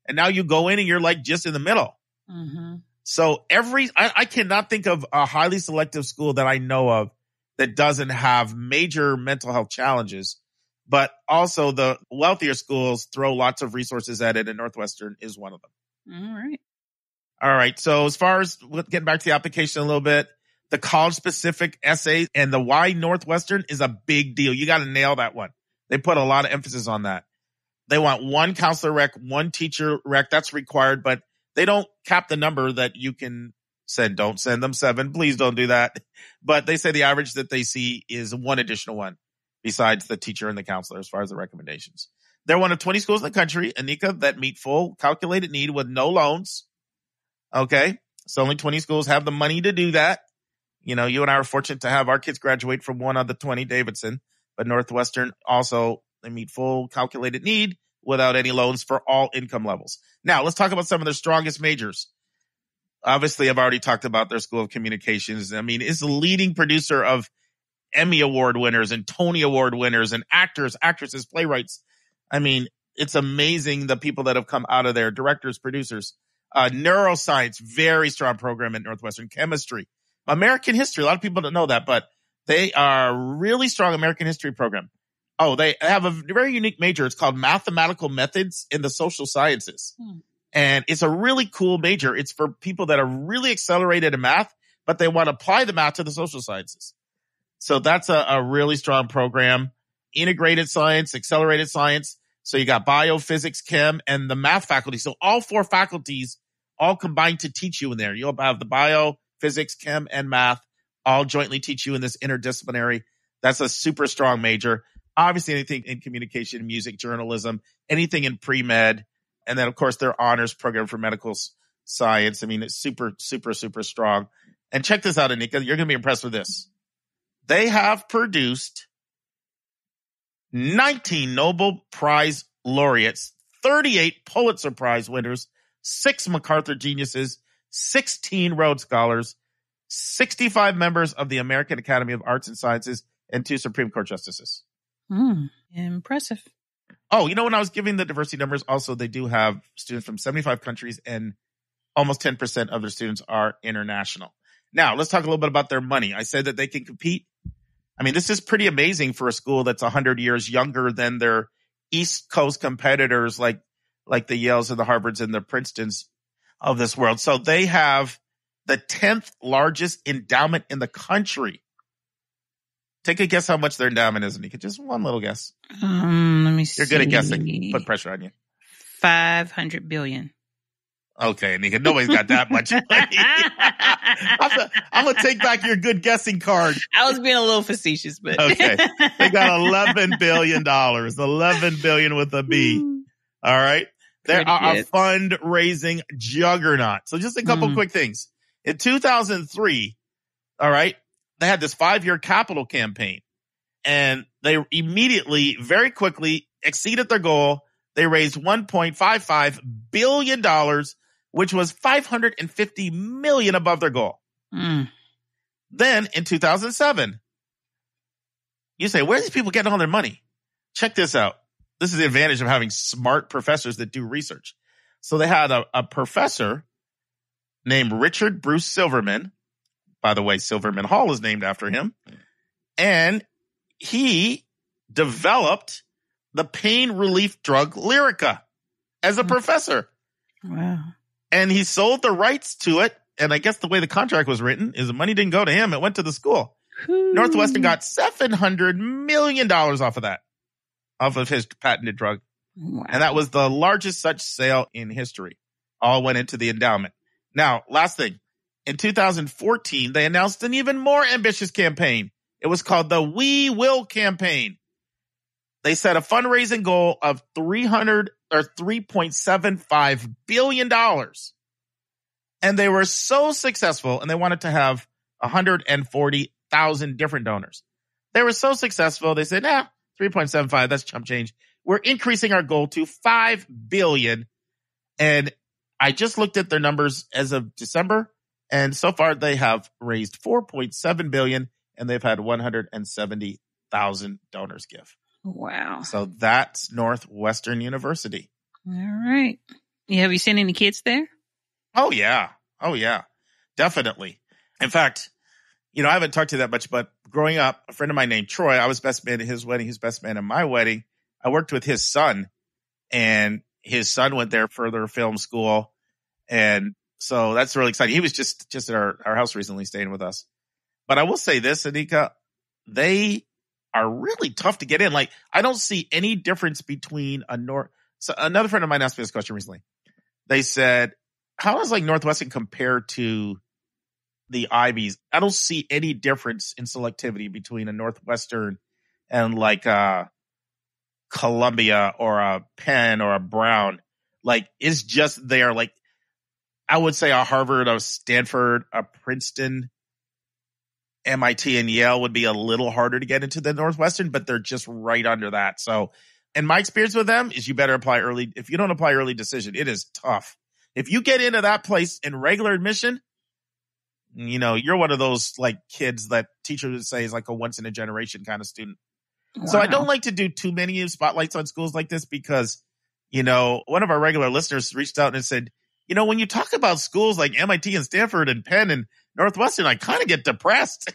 And now you go in and you're like just in the middle.
Mm-hmm.
So every, I, I cannot think of a highly selective school that I know of that doesn't have major mental health challenges. But also the wealthier schools throw lots of resources at it, and Northwestern is one of them.
All right.
All right. So as far as getting back to the application a little bit, the college specific essay and the why Northwestern is a big deal. You got to nail that one. They put a lot of emphasis on that. They want one counselor rec, one teacher rec. That's required, but they don't cap the number that you can send. Don't send them seven. Please don't do that. But they say the average that they see is one additional one besides the teacher and the counselor as far as the recommendations. They're one of twenty schools in the country, Anika, that meet full calculated need with no loans. Okay. So only twenty schools have the money to do that. You know, you and I are fortunate to have our kids graduate from one of the twenty, Davidson, but Northwestern also, they meet full calculated need without any loans for all income levels. Now, let's talk about some of their strongest majors. Obviously, I've already talked about their School of Communications. I mean, it's the leading producer of Emmy Award winners and Tony Award winners and actors, actresses, playwrights. I mean, it's amazing the people that have come out of there, directors, producers. Uh, neuroscience, very strong program at Northwestern. Chemistry. American history, a lot of people don't know that, but they are a really strong American history program. Oh, they have a very unique major. It's called Mathematical Methods in the Social Sciences. Hmm. And it's a really cool major. It's for people that are really accelerated in math, but they want to apply the math to the social sciences. So that's a, a really strong program. Integrated science, accelerated science. So you got bio, physics, chem, and the math faculty. So all four faculties all combined to teach you in there. You'll have the bio, physics, chem, and math all jointly teach you in this interdisciplinary. That's a super strong major. Obviously, anything in communication, music, journalism, anything in pre-med. And then, of course, their honors program for medical science. I mean, it's super, super, super strong. And check this out, Anika. You're going to be impressed with this. They have produced nineteen Nobel Prize laureates, thirty-eight Pulitzer Prize winners, six MacArthur Geniuses, sixteen Rhodes Scholars, sixty-five members of the American Academy of Arts and Sciences, and two Supreme Court justices.
Mm, impressive.
Oh, you know, when I was giving the diversity numbers, also they do have students from seventy-five countries, and almost ten percent of their students are international. Now, let's talk a little bit about their money. I said that they can compete. I mean, this is pretty amazing for a school that's one hundred years younger than their East Coast competitors like, like the Yales and the Harvards and the Princetons of this world. So they have the tenth largest endowment in the country. Take a guess how much their endowment is, Anika. Just one little guess.
Um, let me see.
You're good at guessing. Put pressure on you.
five hundred billion.
Okay, Anika. Nobody's got that much money. I'm going to take back your good guessing card.
I was being a little facetious, but.
Okay. They got eleven billion dollars. eleven billion dollars with a B. All right. They're a fundraising juggernaut. So just a couple mm. quick things. In two thousand three, all right, they had this five-year capital campaign, and they immediately, very quickly exceeded their goal. They raised one point five five billion dollars, which was five hundred fifty million dollars above their goal.
Mm.
Then in two thousand seven, you say, where are these people getting all their money? Check this out. This is the advantage of having smart professors that do research. So they had a, a professor named Richard Bruce Silverman. By the way, Silverman Hall is named after him. And he developed the pain relief drug Lyrica as a professor.
Wow.
And he sold the rights to it. And I guess the way the contract was written is the money didn't go to him. It went to the school.
Ooh.
Northwestern got seven hundred million dollars off of that, off of his patented drug.
Wow.
And that was the largest such sale in history. All went into the endowment. Now, last thing. In two thousand fourteen, they announced an even more ambitious campaign. It was called the We Will campaign. They set a fundraising goal of three hundred or three point seven five billion dollars. And they were so successful, and they wanted to have one hundred forty thousand different donors. They were so successful, they said, nah, three point seven five, that's chump change. We're increasing our goal to five billion dollars. And I just looked at their numbers as of December, and so far they have raised four point seven billion dollars, and they've had one hundred seventy thousand donors give.
Wow.
So that's Northwestern University.
All right. Yeah, have you seen any kids there?
Oh, yeah. Oh, yeah. Definitely. In fact, you know, I haven't talked to you that much, but growing up, a friend of mine named Troy, I was best man at his wedding. He's best man at my wedding. I worked with his son, and his son went there for their film school. And so that's really exciting. He was just, just at our, our house recently staying with us. But I will say this, Anika, they are really tough to get in. Like, I don't see any difference between a North. So another friend of mine asked me this question recently. They said, how does like Northwestern compare to the Ivies? I don't see any difference in selectivity between a Northwestern and like a Columbia or a Penn or a Brown. Like, it's just there. Like, I would say a Harvard, a Stanford, a Princeton, M I T, and Yale would be a little harder to get into than Northwestern, but they're just right under that. So, and my experience with them is you better apply early. If you don't apply early decision, it is tough. If you get into that place in regular admission, you know, you're one of those like kids that teachers would say is like a once in a generation kind of student. Wow. So I don't like to do too many spotlights on schools like this because, you know, one of our regular listeners reached out and said, you know, when you talk about schools like M I T and Stanford and Penn and Northwestern, I kind of get depressed.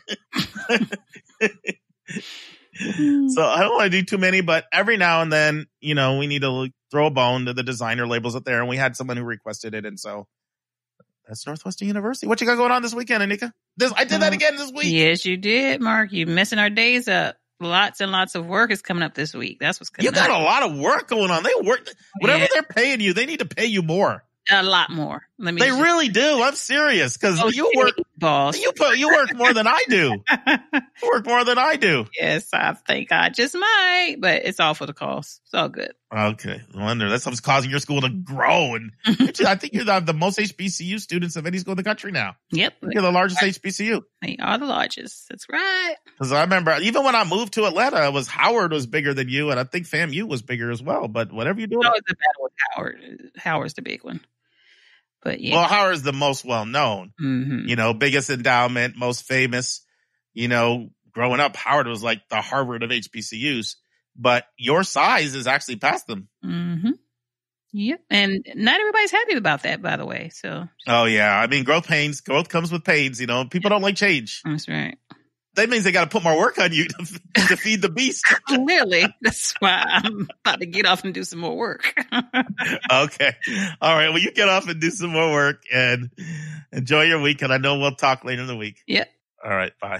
So I don't want to do too many, but every now and then, you know, we need to throw a bone to the designer labels up there. And we had someone who requested it. And so that's Northwestern University. What you got going on this weekend, Anika? This, I did that again this week.
Yes, you did, Mark. You're messing our days up. Lots and lots of work is coming up this week. That's what's coming up.
You got up. a lot of work going on. They work. Whatever yeah. they're paying you, they need to pay you more.
A lot more. Let me.
They
just,
really do. I'm serious because
oh,
you work,
boss.
You put, you work more than I do. You work more than I do.
Yes, I think I just might, but it's all for the cause. It's all good.
Okay, no wonder that's what's causing your school to grow. And I think you're the, the most H B C U students of any school in the country now.
Yep,
you're the largest H B C U.
They are the largest. That's right.
Because I remember even when I moved to Atlanta, it was Howard was bigger than you, and I think FAMU was bigger as well. But whatever you do,
no, it's a battle with Howard. Howard's the big one. But yeah.
Well, Howard's the most well known,
mm-hmm.
you know, biggest endowment, most famous. You know, growing up, Howard was like the Harvard of H B C Us, but your size is actually past them.
Mm-hmm. Yep. And not everybody's happy about that, by the way. So.
Oh, yeah. I mean, growth pains, growth comes with pains. You know, people don't like change.
That's right.
That means they got to put more work on you to, to feed the beast.
Clearly. That's why I'm about to get off and do some more work.
Okay. All right. Well, you get off and do some more work and enjoy your week. And I know we'll talk later in the week.
Yep.
All right. Bye.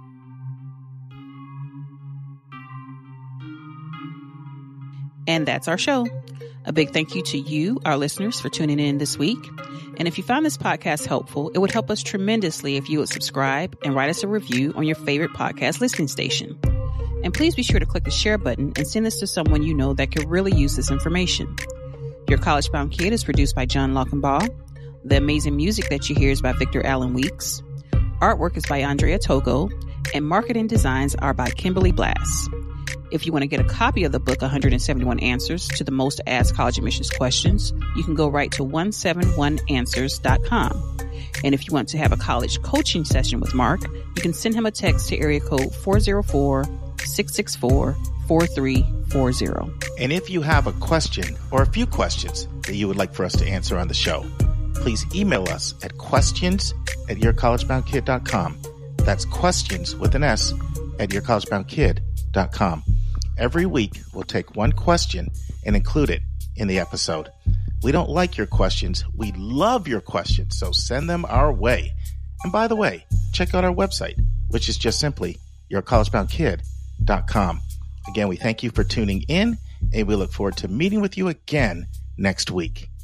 And that's our show. A big thank you to you, our listeners, for tuning in this week. And if you found this podcast helpful, it would help us tremendously if you would subscribe and write us a review on your favorite podcast listening station. And please be sure to click the share button and send this to someone you know that could really use this information. Your College Bound Kid is produced by John Lockenbaugh. The amazing music that you hear is by Victor Allen Weeks. Artwork is by Andrea Togo. And marketing designs are by Kimberly Blass. If you want to get a copy of the book, one hundred seventy-one Answers to the Most Asked College Admissions Questions, you can go right to one seventy-one answers dot com. And if you want to have a college coaching session with Mark, you can send him a text to area code four oh four, six six four, four three four zero.
And if you have a question or a few questions that you would like for us to answer on the show, please email us at questions at your college bound kid dot com. That's questions with an S at your college bound kid dot com. Every week, we'll take one question and include it in the episode. We don't like your questions. We love your questions, so send them our way. And by the way, check out our website, which is just simply your college bound kid dot com. Again, we thank you for tuning in, and we look forward to meeting with you again next week.